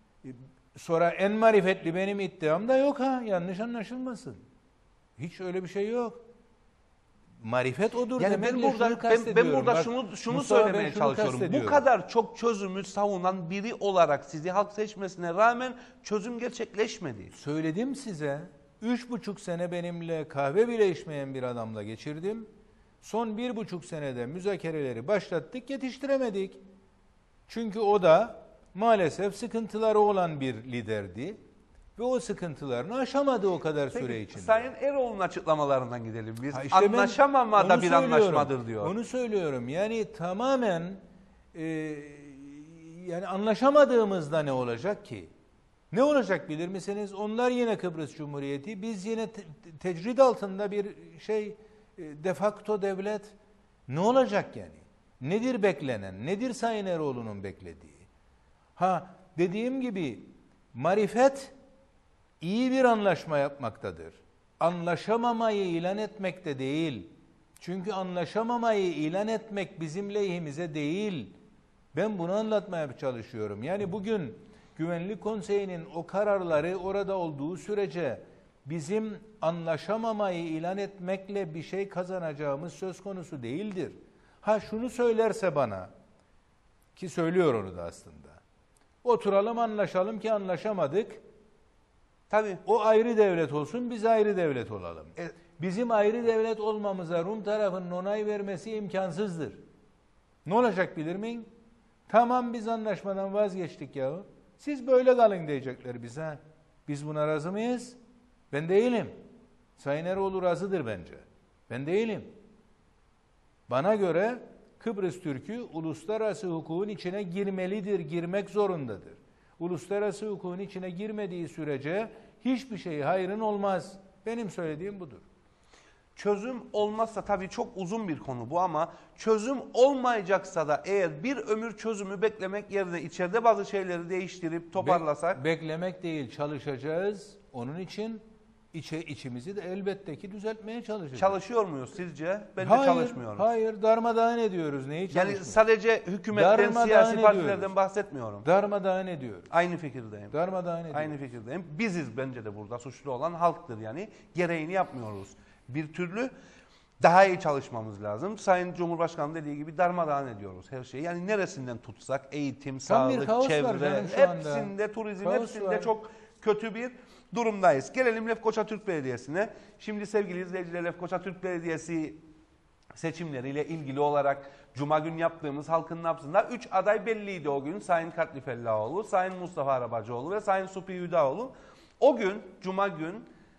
Sonra en marifetli benim iddiam da yok ha. Yanlış anlaşılmasın. Hiç öyle bir şey yok. Marifet odur Yani demekle ben burada şunu ben, kastediyorum. ben burada Bak, şunu şunu Mustafa, ben söylemeye şunu çalışıyorum. Bu kastediyorum. kadar çok çözümü savunan biri olarak sizi halk seçmesine rağmen çözüm gerçekleşmedi. Söyledim size. Üç buçuk sene benimle kahve bile içmeyen bir adamla geçirdim. Son bir buçuk senede müzakereleri başlattık, yetiştiremedik. Çünkü o da maalesef sıkıntıları olan bir liderdi. Ve o sıkıntılarını aşamadı o kadar süre Peki, içinde. Sayın Erol'un açıklamalarından gidelim biz. Ha işte ben Anlaşamama da onu bir söylüyorum. anlaşmadır diyor. Onu söylüyorum. Yani tamamen e, yani anlaşamadığımızda ne olacak ki? Ne olacak bilir misiniz? Onlar yine Kıbrıs Cumhuriyeti, biz yine te- tecrid altında bir şey e, de facto devlet. Ne olacak yani? Nedir beklenen? Nedir Sayın Eroğlu'nun beklediği? Ha dediğim gibi marifet iyi bir anlaşma yapmaktadır. Anlaşamamayı ilan etmekte değil. Çünkü anlaşamamayı ilan etmek bizim lehimize değil. Ben bunu anlatmaya çalışıyorum. Yani bugün Güvenlik Konseyi'nin o kararları orada olduğu sürece bizim anlaşamamayı ilan etmekle bir şey kazanacağımız söz konusu değildir. Ha şunu söylerse bana, ki söylüyor onu da aslında. Oturalım anlaşalım ki anlaşamadık. Tabii. O ayrı devlet olsun, biz ayrı devlet olalım. E, Bizim ayrı devlet olmamıza Rum tarafının onay vermesi imkansızdır. Ne olacak bilir miyim? Tamam biz anlaşmadan vazgeçtik yahu. Siz böyle kalın diyecekler bize. Biz buna razı mıyız? Ben değilim. Sayın Eroğlu razıdır bence. Ben değilim. Bana göre Kıbrıs Türk'ü uluslararası hukukun içine girmelidir, girmek zorundadır. Uluslararası hukukun içine girmediği sürece hiçbir şey hayrın olmaz. Benim söylediğim budur. Çözüm olmazsa tabii çok uzun bir konu bu ama çözüm olmayacaksa da eğer bir ömür çözümü beklemek yerine içeride bazı şeyleri değiştirip toparlasak. Be- beklemek değil, çalışacağız. Onun için içe, içimizi de elbette ki düzeltmeye çalışacağız. Çalışıyor muyuz sizce? Bence hayır, çalışmıyoruz. Hayır, darmadağın ediyoruz. Neyi Yani çalışmıyoruz? sadece hükümetten, Darmadağın siyasi ediyoruz. partilerden bahsetmiyorum. Darmadağın ediyoruz. Aynı fikirdeyim. Darmadağın ediyoruz. Aynı fikirdeyim. Biziz bence de burada suçlu olan halktır yani. Gereğini yapmıyoruz. Bir türlü daha iyi çalışmamız lazım. Sayın Cumhurbaşkanı dediği gibi darmadağın ediyoruz her şeyi. Yani neresinden tutsak eğitim, Tam bir sağlık, kaos var çevre canım şu anda. hepsinde turizm Kaos hepsinde var. çok kötü bir durumdayız. Gelelim Lefkoça Türk Belediyesi'ne. Şimdi sevgili izleyiciler Lefkoça Türk Belediyesi seçimleriyle ilgili olarak Cuma gün yaptığımız Halkın Nabzı'nda üç aday belliydi o gün. Sayın Katli Fellaoğlu, Sayın Mustafa Arabacıoğlu ve Sayın Supi Hüdaoğlu. O gün Cuma gün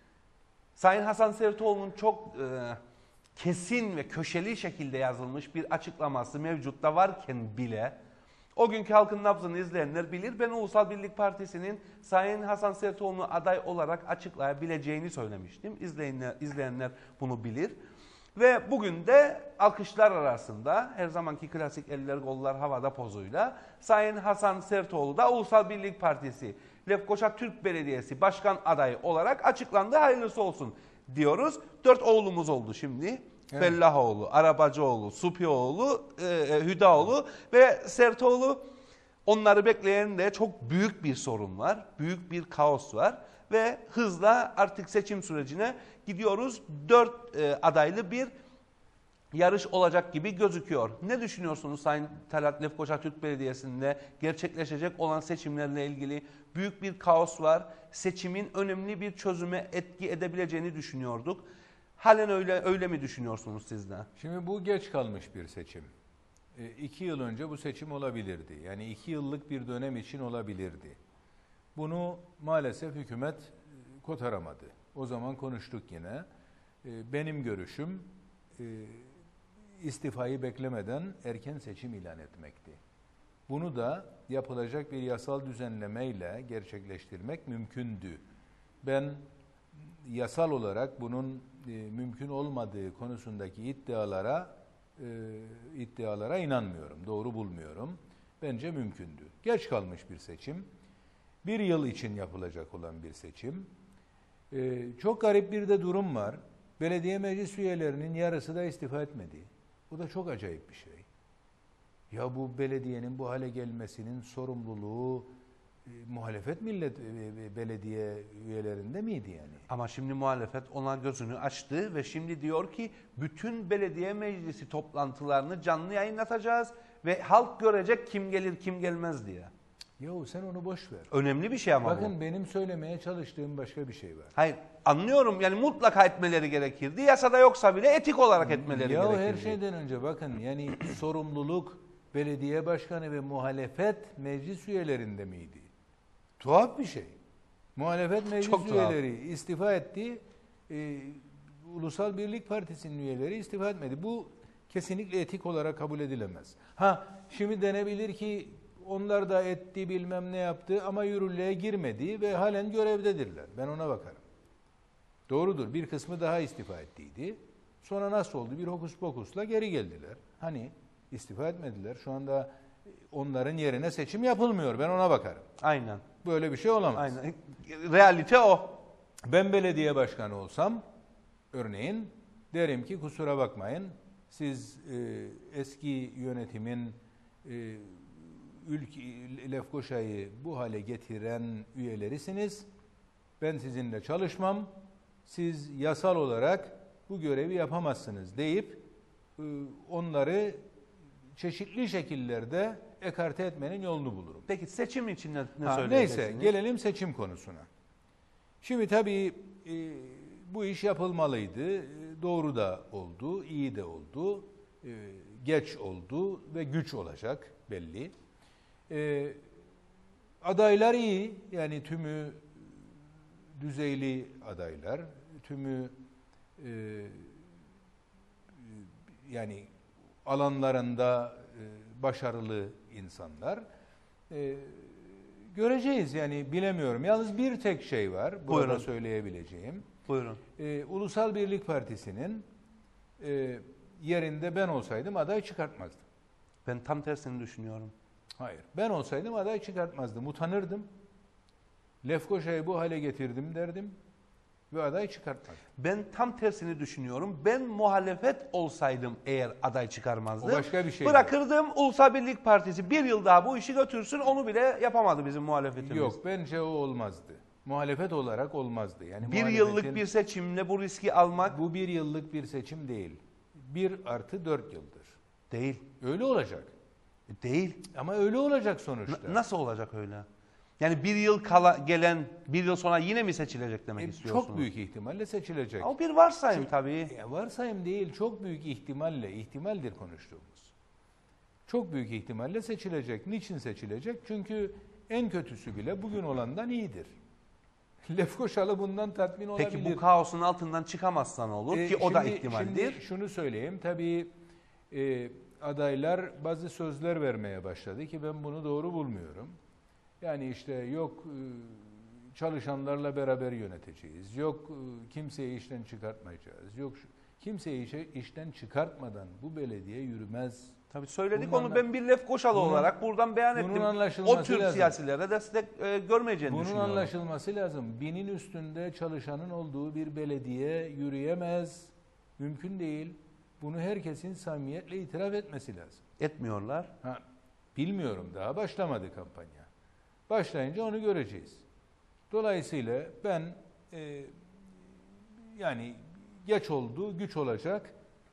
Sayın Hasan Sertoğlu'nun çok e, kesin ve köşeli şekilde yazılmış bir açıklaması mevcutta varken bile o günkü Halkın Nabzı'nı izleyenler bilir. Ben Ulusal Birlik Partisi'nin Sayın Hasan Sertoğlu'nu aday olarak açıklayabileceğini söylemiştim. İzleyenler, izleyenler bunu bilir. Ve bugün de alkışlar arasında her zamanki klasik eller gollar havada pozuyla Sayın Hasan Sertoğlu da Ulusal Birlik Partisi Lefkoça Türk Belediyesi Başkan adayı olarak açıklandı. Hayırlısı olsun diyoruz. Dört oğlumuz oldu şimdi. Evet. Fellahoğlu, Arabacıoğlu, Supioğlu, e, Hüdaoğlu ve Sertoğlu. Onları bekleyen de çok büyük bir sorun var. Büyük bir kaos var. Ve hızla artık seçim sürecine gidiyoruz. Dört e, adaylı bir yarış olacak gibi gözüküyor. Ne düşünüyorsunuz Sayın Talat Lefkoşa Türk Belediyesi'nde gerçekleşecek olan seçimlerle ilgili? Büyük bir kaos var. Seçimin önemli bir çözüme etki edebileceğini düşünüyorduk. Halen öyle öyle mi düşünüyorsunuz siz de? Şimdi bu geç kalmış bir seçim. E, iki yıl önce bu seçim olabilirdi. Yani iki yıllık bir dönem için olabilirdi. Bunu maalesef hükümet e, kotaramadı. O zaman konuştuk yine. E, benim görüşüm e, istifayı beklemeden erken seçim ilan etmekti. Bunu da yapılacak bir yasal düzenlemeyle gerçekleştirmek mümkündü. Ben yasal olarak bunun e, mümkün olmadığı konusundaki iddialara e, iddialara inanmıyorum, doğru bulmuyorum. Bence mümkündü. Geç kalmış bir seçim, bir yıl için yapılacak olan bir seçim. E, çok garip bir de durum var. Belediye meclis üyelerinin yarısı da istifa etmedi. Bu da çok acayip bir şey. Ya bu belediyenin bu hale gelmesinin sorumluluğu e, muhalefet millet e, belediye üyelerinde miydi yani? Ama şimdi muhalefet ona gözünü açtı ve şimdi diyor ki bütün belediye meclisi toplantılarını canlı yayınlatacağız ve halk görecek kim gelir kim gelmez diye. Yahu sen onu boş ver. Önemli bir şey ama Bakın bu. benim söylemeye çalıştığım başka bir şey var. Hayır, anlıyorum yani mutlaka etmeleri gerekirdi. Yasada yoksa bile etik olarak etmeleri Ya gerekirdi. her şeyden önce bakın yani sorumluluk belediye başkanı ve muhalefet meclis üyelerinde miydi? Tuhaf bir şey. Muhalefet meclis Çok tuhaf. üyeleri istifa etti. Ee, Ulusal Birlik Partisi'nin üyeleri istifa etmedi. Bu kesinlikle etik olarak kabul edilemez. Ha şimdi denebilir ki onlar da etti bilmem ne yaptı ama yürürlüğe girmedi ve halen görevdedirler. Ben ona bakarım. Doğrudur. Bir kısmı daha istifa ettiydi. Sonra nasıl oldu? Bir hokus pokusla geri geldiler. Hani istifa etmediler. Şu anda onların yerine seçim yapılmıyor. Ben ona bakarım. Aynen. Böyle bir şey olamaz. Aynen. Realite o. Ben belediye başkanı olsam örneğin derim ki kusura bakmayın siz e, eski yönetimin e, ülke, Lefkoşa'yı bu hale getiren üyelerisiniz. Ben sizinle çalışmam. Siz yasal olarak bu görevi yapamazsınız deyip e, onları çeşitli şekillerde ekarte etmenin yolunu bulurum. Peki seçim için ne, ne Ha, söyleyeceksiniz? neyse gelelim seçim konusuna. Şimdi tabii e, bu iş yapılmalıydı. E, doğru da oldu, iyi de oldu. E, geç oldu ve güç olacak belli. E, adaylar iyi. Yani tümü düzeyli adaylar. Tümü e, yani alanlarında e, başarılı insanlar. E, göreceğiz yani bilemiyorum. Yalnız bir tek şey var burada Buyurun. söyleyebileceğim. Buyurun. E, Ulusal Birlik Partisi'nin e, yerinde ben olsaydım aday çıkartmazdım. Ben tam tersini düşünüyorum. Hayır. Ben olsaydım aday çıkartmazdım. Utanırdım. Lefkoşa'yı bu hale getirdim derdim ve aday çıkartmazdım. Ben tam tersini düşünüyorum. Ben muhalefet olsaydım eğer aday çıkarmazdım. O başka bir şey. Bırakırdım Ulusal Birlik Partisi bir yıl daha bu işi götürsün. Onu bile yapamadı bizim muhalefetimiz. Yok bence o olmazdı. Muhalefet olarak olmazdı. Yani Bir yıllık bir seçimle bu riski almak bu bir yıllık bir seçim değil. Bir artı dört yıldır. değil. Öyle olacak. Değil. Ama öyle olacak sonuçta. N- nasıl olacak öyle? Yani bir yıl kala gelen, bir yıl sonra yine mi seçilecek demek E, istiyorsunuz? çok büyük ihtimalle seçilecek. Ama bir varsayım tabii. E, varsayım değil, çok büyük ihtimalle, ihtimaldir konuştuğumuz. Çok büyük ihtimalle seçilecek. Niçin seçilecek? Çünkü en kötüsü bile bugün olandan iyidir. Lefkoşalı bundan tatmin olabilir. Peki bu kaosun altından çıkamazsan olur E, ki o da şimdi- ihtimaldir. Şimdi şunu söyleyeyim, tabii e, adaylar bazı sözler vermeye başladı ki ben bunu doğru bulmuyorum. Yani işte yok e, çalışanlarla beraber yöneteceğiz, yok e, kimseyi işten çıkartmayacağız, yok şu, kimseyi işe, işten çıkartmadan bu belediye yürümez. Tabii söyledik Bunun onu anla- ben bir Lefkoşalı Bunun- olarak buradan beyan bunun ettim. anlaşılması O tür lazım. siyasilere destek e, görmeyeceğini Bunun düşünüyorum. anlaşılması lazım. Binin üstünde çalışanın olduğu bir belediye yürüyemez, mümkün değil. Bunu herkesin samimiyetle itiraf etmesi lazım. Etmiyorlar. Ha, bilmiyorum daha başlamadı kampanya. Başlayınca onu göreceğiz. Dolayısıyla ben e, yani geç oldu, güç olacak.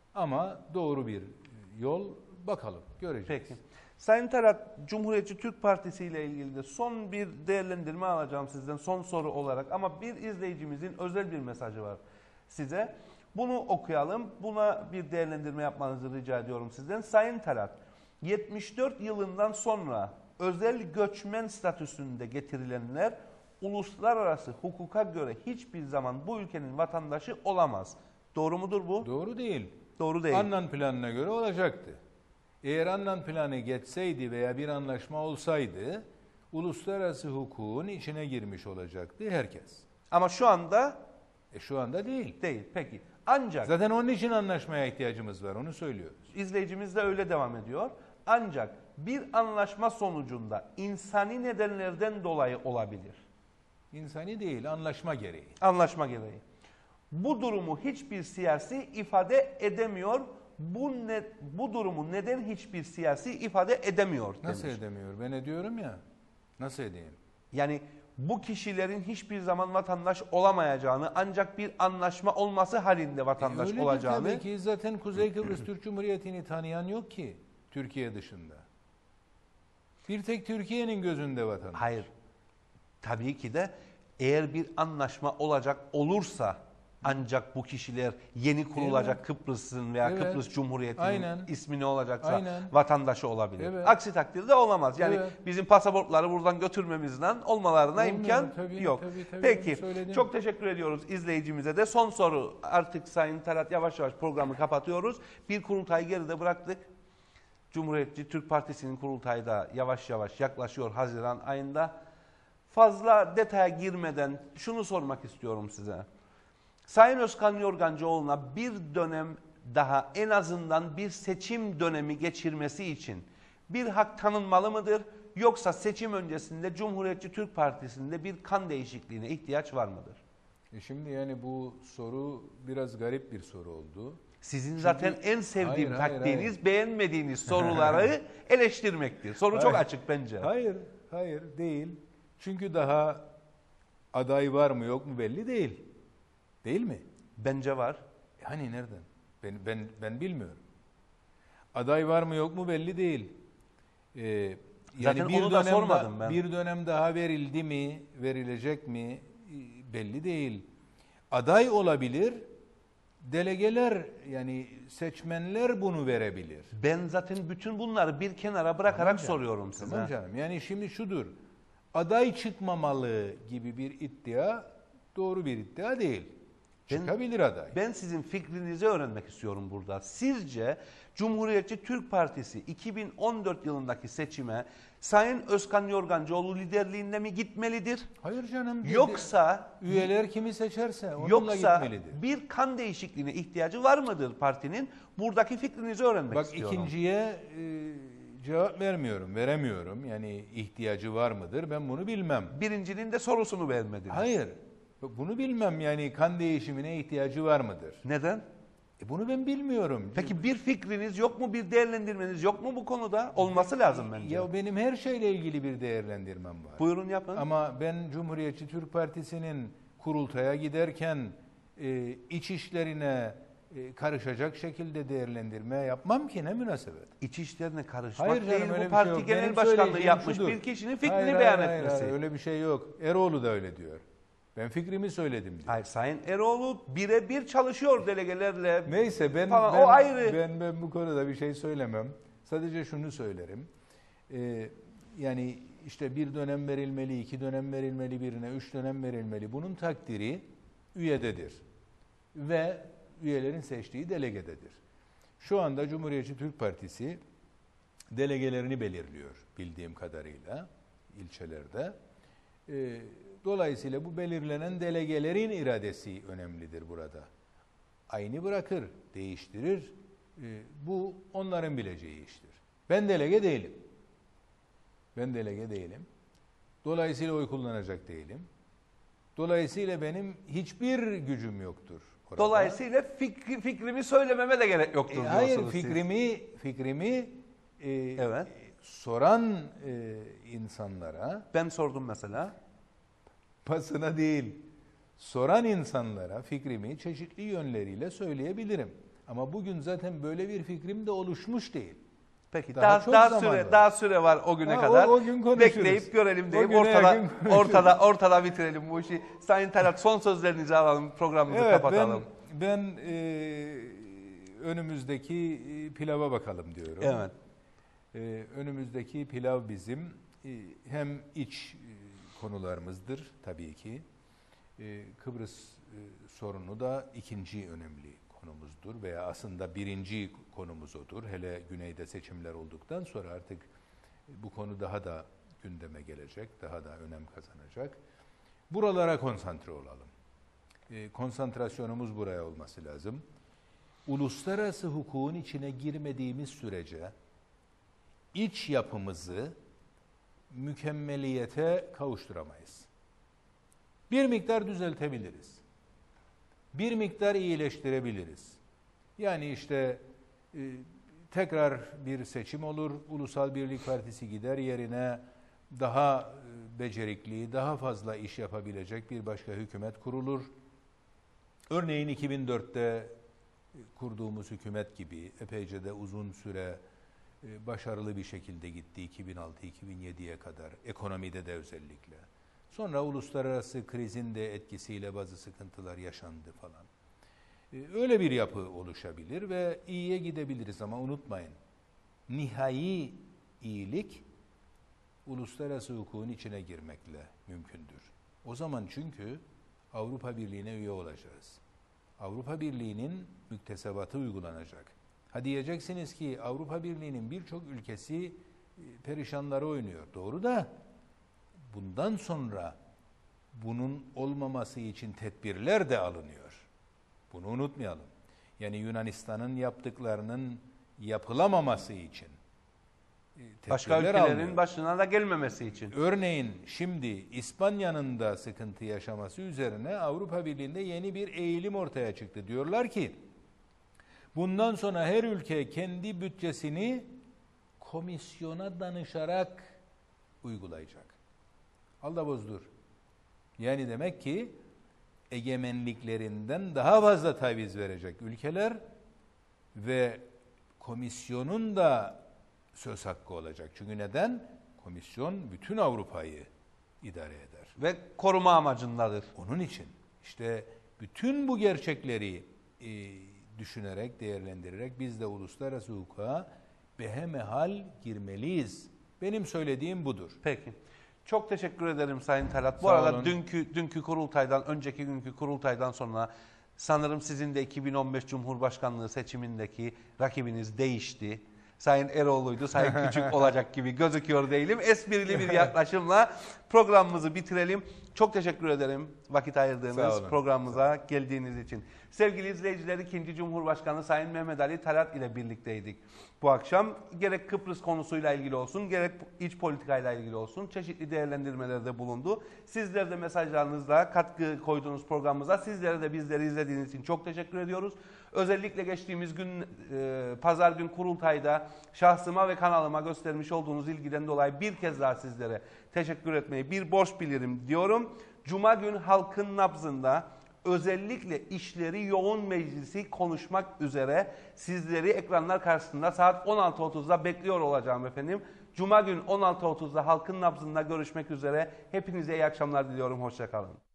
Ama doğru bir yol, bakalım, göreceğiz. Peki. Sayın Talat, Cumhuriyetçi Türk Partisi ile ilgili de son bir değerlendirme alacağım sizden son soru olarak. Ama bir izleyicimizin özel bir mesajı var size. Bunu okuyalım. Buna bir değerlendirme yapmanızı rica ediyorum sizden. Sayın Talat, yetmiş dört yılından sonra özel göçmen statüsünde getirilenler uluslararası hukuka göre hiçbir zaman bu ülkenin vatandaşı olamaz. Doğru mudur bu? Doğru değil. Doğru değil. Annan planına göre olacaktı. Eğer Annan planı geçseydi veya bir anlaşma olsaydı uluslararası hukukun içine girmiş olacaktı herkes. Ama şu anda E şu anda değil. değil. Peki. Ancak Zaten onun için anlaşmaya ihtiyacımız var, onu söylüyoruz. izleyicimiz de öyle devam ediyor. Ancak bir anlaşma sonucunda insani nedenlerden dolayı olabilir. İnsani değil, anlaşma gereği. Anlaşma gereği. Bu durumu hiçbir siyasi ifade edemiyor. Bu ne, bu durumu neden hiçbir siyasi ifade edemiyor demiş. Nasıl edemiyor? Ben ediyorum ya. Nasıl edeyim? Yani bu kişilerin hiçbir zaman vatandaş olamayacağını, ancak bir anlaşma olması halinde vatandaş E öyledir olacağını. tabii ki, zaten Kuzey Kıbrıs Türk Cumhuriyeti'ni tanıyan yok ki Türkiye dışında. Bir tek Türkiye'nin gözünde vatandaş. Hayır. Tabii ki de eğer bir anlaşma olacak olursa ancak bu kişiler yeni kurulacak Evet. Kıbrıs'ın veya Evet. Kıbrıs Cumhuriyeti'nin Aynen. ismi ne olacaksa Aynen. vatandaşı olabilir. Evet. Aksi takdirde olamaz. Yani Evet. bizim pasaportları buradan götürmemizden olmalarına Olmuyor, imkan tabii, yok. tabii, tabii, Peki. onu söyledim. Çok teşekkür ediyoruz izleyicimize de. Son soru. Artık Sayın Talat yavaş yavaş programı kapatıyoruz. Bir kurultay geride bıraktık. Cumhuriyetçi Türk Partisi'nin kurultayı da yavaş yavaş yaklaşıyor Haziran ayında. Fazla detaya girmeden şunu sormak istiyorum size. Sayın Özkan Yorgancıoğlu'na bir dönem daha, en azından bir seçim dönemi geçirmesi için bir hak tanınmalı mıdır? Yoksa seçim öncesinde Cumhuriyetçi Türk Partisi'nde bir kan değişikliğine ihtiyaç var mıdır? E şimdi yani bu soru biraz garip bir soru oldu. Sizin zaten en sevdiğim Hayır, hayır, taktiğiniz hayır. beğenmediğiniz soruları eleştirmektir. Soru çok Hayır. açık bence. Hayır, hayır değil. Çünkü daha aday var mı yok mu belli değil. Değil mi? Bence var. Hani nereden? Ben ben ben bilmiyorum. Aday var mı yok mu belli değil. Ee, yani Zaten bir onu da dönem sormadım da- ben. Bir dönem daha verildi mi, verilecek mi e, belli değil. Aday olabilir. Delegeler, yani seçmenler bunu verebilir. Ben zaten bütün bunları bir kenara bırakarak Tamam canım, soruyorum size. Tamam canım. Yani şimdi şudur. Aday çıkmamalı gibi bir iddia doğru bir iddia değil. Ben- Çıkabilir aday. Ben sizin fikrinizi öğrenmek istiyorum burada. Sizce Cumhuriyetçi Türk Partisi iki bin on dört yılındaki seçime Sayın Özkan Yorgancıoğlu liderliğinde mi gitmelidir? Hayır canım. dedi- Yoksa üyeler kimi seçerse onunla yoksa gitmelidir. bir kan değişikliğine ihtiyacı var mıdır partinin? Buradaki fikrinizi öğrenmek Bak istiyorum. ikinciye e, cevap vermiyorum, veremiyorum. Yani ihtiyacı var mıdır? Ben bunu bilmem. Birincinin de sorusunu beğenmediniz. Hayır. Bunu bilmem, yani kan değişimine ihtiyacı var mıdır? Neden? E bunu ben bilmiyorum. Peki bir fikriniz yok mu? Bir değerlendirmeniz yok mu bu konuda? Olması lazım bence. Ya benim her şeyle ilgili bir değerlendirmem var. Buyurun yapın. Ama ben Cumhuriyetçi Türk Partisi'nin kurultaya giderken e, iç işlerine e, karışacak şekilde değerlendirme yapmam ki, ne münasebet. İç işlerine karışmak Hayır canım, değil. öyle Bu bir parti şey yok. genel Benim başkanlığı söyleyeceğim yapmış şudur. bir kişinin fikrini Hayır, hayır, beyan hayır, etmesi. hayır, öyle bir şey yok. Eroğlu da öyle diyor. Ben fikrimi söyledim diyor. Hayır, Sayın Eroğlu birebir çalışıyor delegelerle. Neyse ben, falan. ben, O ayrı. ben ben bu konuda bir şey söylemem. Sadece şunu söylerim. Ee, yani işte bir dönem verilmeli, iki dönem verilmeli birine, üç dönem verilmeli. Bunun takdiri üyededir. Ve üyelerin seçtiği delegededir. Şu anda Cumhuriyetçi Türk Partisi delegelerini belirliyor bildiğim kadarıyla ilçelerde. Ee, dolayısıyla bu belirlenen delegelerin iradesi önemlidir burada. Aynı bırakır, değiştirir. Ee, bu onların bileceği iştir. Ben delege değilim. Ben delege değilim. Dolayısıyla oy kullanacak değilim. Dolayısıyla benim hiçbir gücüm yoktur orada. Dolayısıyla fikri, fikrimi söylememe de gerek yoktur E, hayır, diyorsunuz siz. fikrimi fikrimi e, Evet. soran e, insanlara, Ben sordum mesela. basına değil, soran insanlara fikrimi çeşitli yönleriyle söyleyebilirim. Ama bugün zaten böyle bir fikrim de oluşmuş değil. Peki Daha daha çok daha, zaman süre var. daha süre var o güne Ha, kadar. o- o gün konuşuruz. Bekleyip görelim O deyip güne ortada yakın konuşuruz. ortada ortada bitirelim bu işi. Sayın Talat son sözlerinizi alalım, programımızı Evet, kapatalım. ben ben e, önümüzdeki e, pilava bakalım diyorum. Evet. E, önümüzdeki pilav bizim e, hem iç e, konularımızdır tabii ki. E, Kıbrıs e, sorunu da ikinci önemli konumuzdur veya aslında birinci konumuz odur. Hele güneyde seçimler olduktan sonra artık bu konu daha da gündeme gelecek, daha da önem kazanacak. Buralara konsantre olalım. E, konsantrasyonumuz buraya olması lazım. Uluslararası hukukun içine girmediğimiz sürece iç yapımızı mükemmeliyete kavuşturamayız. Bir miktar düzeltebiliriz. Bir miktar iyileştirebiliriz. Yani işte e, tekrar bir seçim olur, Ulusal Birlik Partisi gider yerine daha e, becerikli, daha fazla iş yapabilecek bir başka hükümet kurulur. Örneğin iki bin dörtte kurduğumuz hükümet gibi epeyce de uzun süre e, başarılı bir şekilde gitti iki bin altı iki bin yediye kadar, ekonomide de özellikle. Sonra uluslararası krizin de etkisiyle bazı sıkıntılar yaşandı falan. Öyle bir yapı oluşabilir ve iyiye gidebiliriz ama unutmayın, nihai iyilik uluslararası hukukun içine girmekle mümkündür. O zaman çünkü Avrupa Birliği'ne üye olacağız. Avrupa Birliği'nin müktesebatı uygulanacak. Ha diyeceksiniz ki Avrupa Birliği'nin birçok ülkesi perişanları oynuyor. Doğru da bundan sonra bunun olmaması için tedbirler de alınıyor. Bunu unutmayalım. Yani Yunanistan'ın yaptıklarının yapılamaması için tedbirler Başka ülkelerin alınıyor. başına da gelmemesi için. Örneğin şimdi İspanya'nın da sıkıntı yaşaması üzerine Avrupa Birliği'nde yeni bir eğilim ortaya çıktı. Diyorlar ki bundan sonra her ülke kendi bütçesini komisyona danışarak uygulayacak. Al da bozdur. Yani demek ki egemenliklerinden daha fazla taviz verecek ülkeler ve komisyonun da söz hakkı olacak. Çünkü neden? Komisyon bütün Avrupa'yı idare eder. Ve koruma amacındadır. Onun için işte bütün bu gerçekleri e, düşünerek, değerlendirerek biz de uluslararası hukuka behemehal girmeliyiz. Benim söylediğim budur. Peki. Çok teşekkür ederim Sayın Talat. Bu Sağ arada olun. dünkü dünkü kurultaydan, önceki günkü kurultaydan sonra sanırım sizin de iki bin on beş Cumhurbaşkanlığı seçimindeki rakibiniz değişti. Sayın Eroğlu'ydu, Sayın Küçük olacak gibi gözüküyor değilim. Esprili bir yaklaşımla programımızı bitirelim. Çok teşekkür ederim vakit Sağ ayırdığınız olun. programımıza geldiğiniz için. Sevgili izleyiciler, ikinci Cumhurbaşkanı Sayın Mehmet Ali Talat ile birlikteydik. Bu akşam gerek Kıbrıs konusuyla ilgili olsun, gerek iç politikayla ilgili olsun çeşitli değerlendirmelerde bulundu. Sizler de mesajlarınızla katkı koyduğunuz programımıza, sizlere de bizleri izlediğiniz için çok teşekkür ediyoruz. Özellikle geçtiğimiz gün, e, pazar gün kurultayda şahsıma ve kanalıma göstermiş olduğunuz ilgiden dolayı bir kez daha sizlere teşekkür etmeyi bir borç bilirim diyorum. Cuma gün halkın nabzında özellikle işleri yoğun meclisi konuşmak üzere sizleri ekranlar karşısında saat on altı otuzda bekliyor olacağım efendim. Cuma gün on altı otuzda halkın nabzında görüşmek üzere. Hepinize iyi akşamlar diliyorum. Hoşça kalın.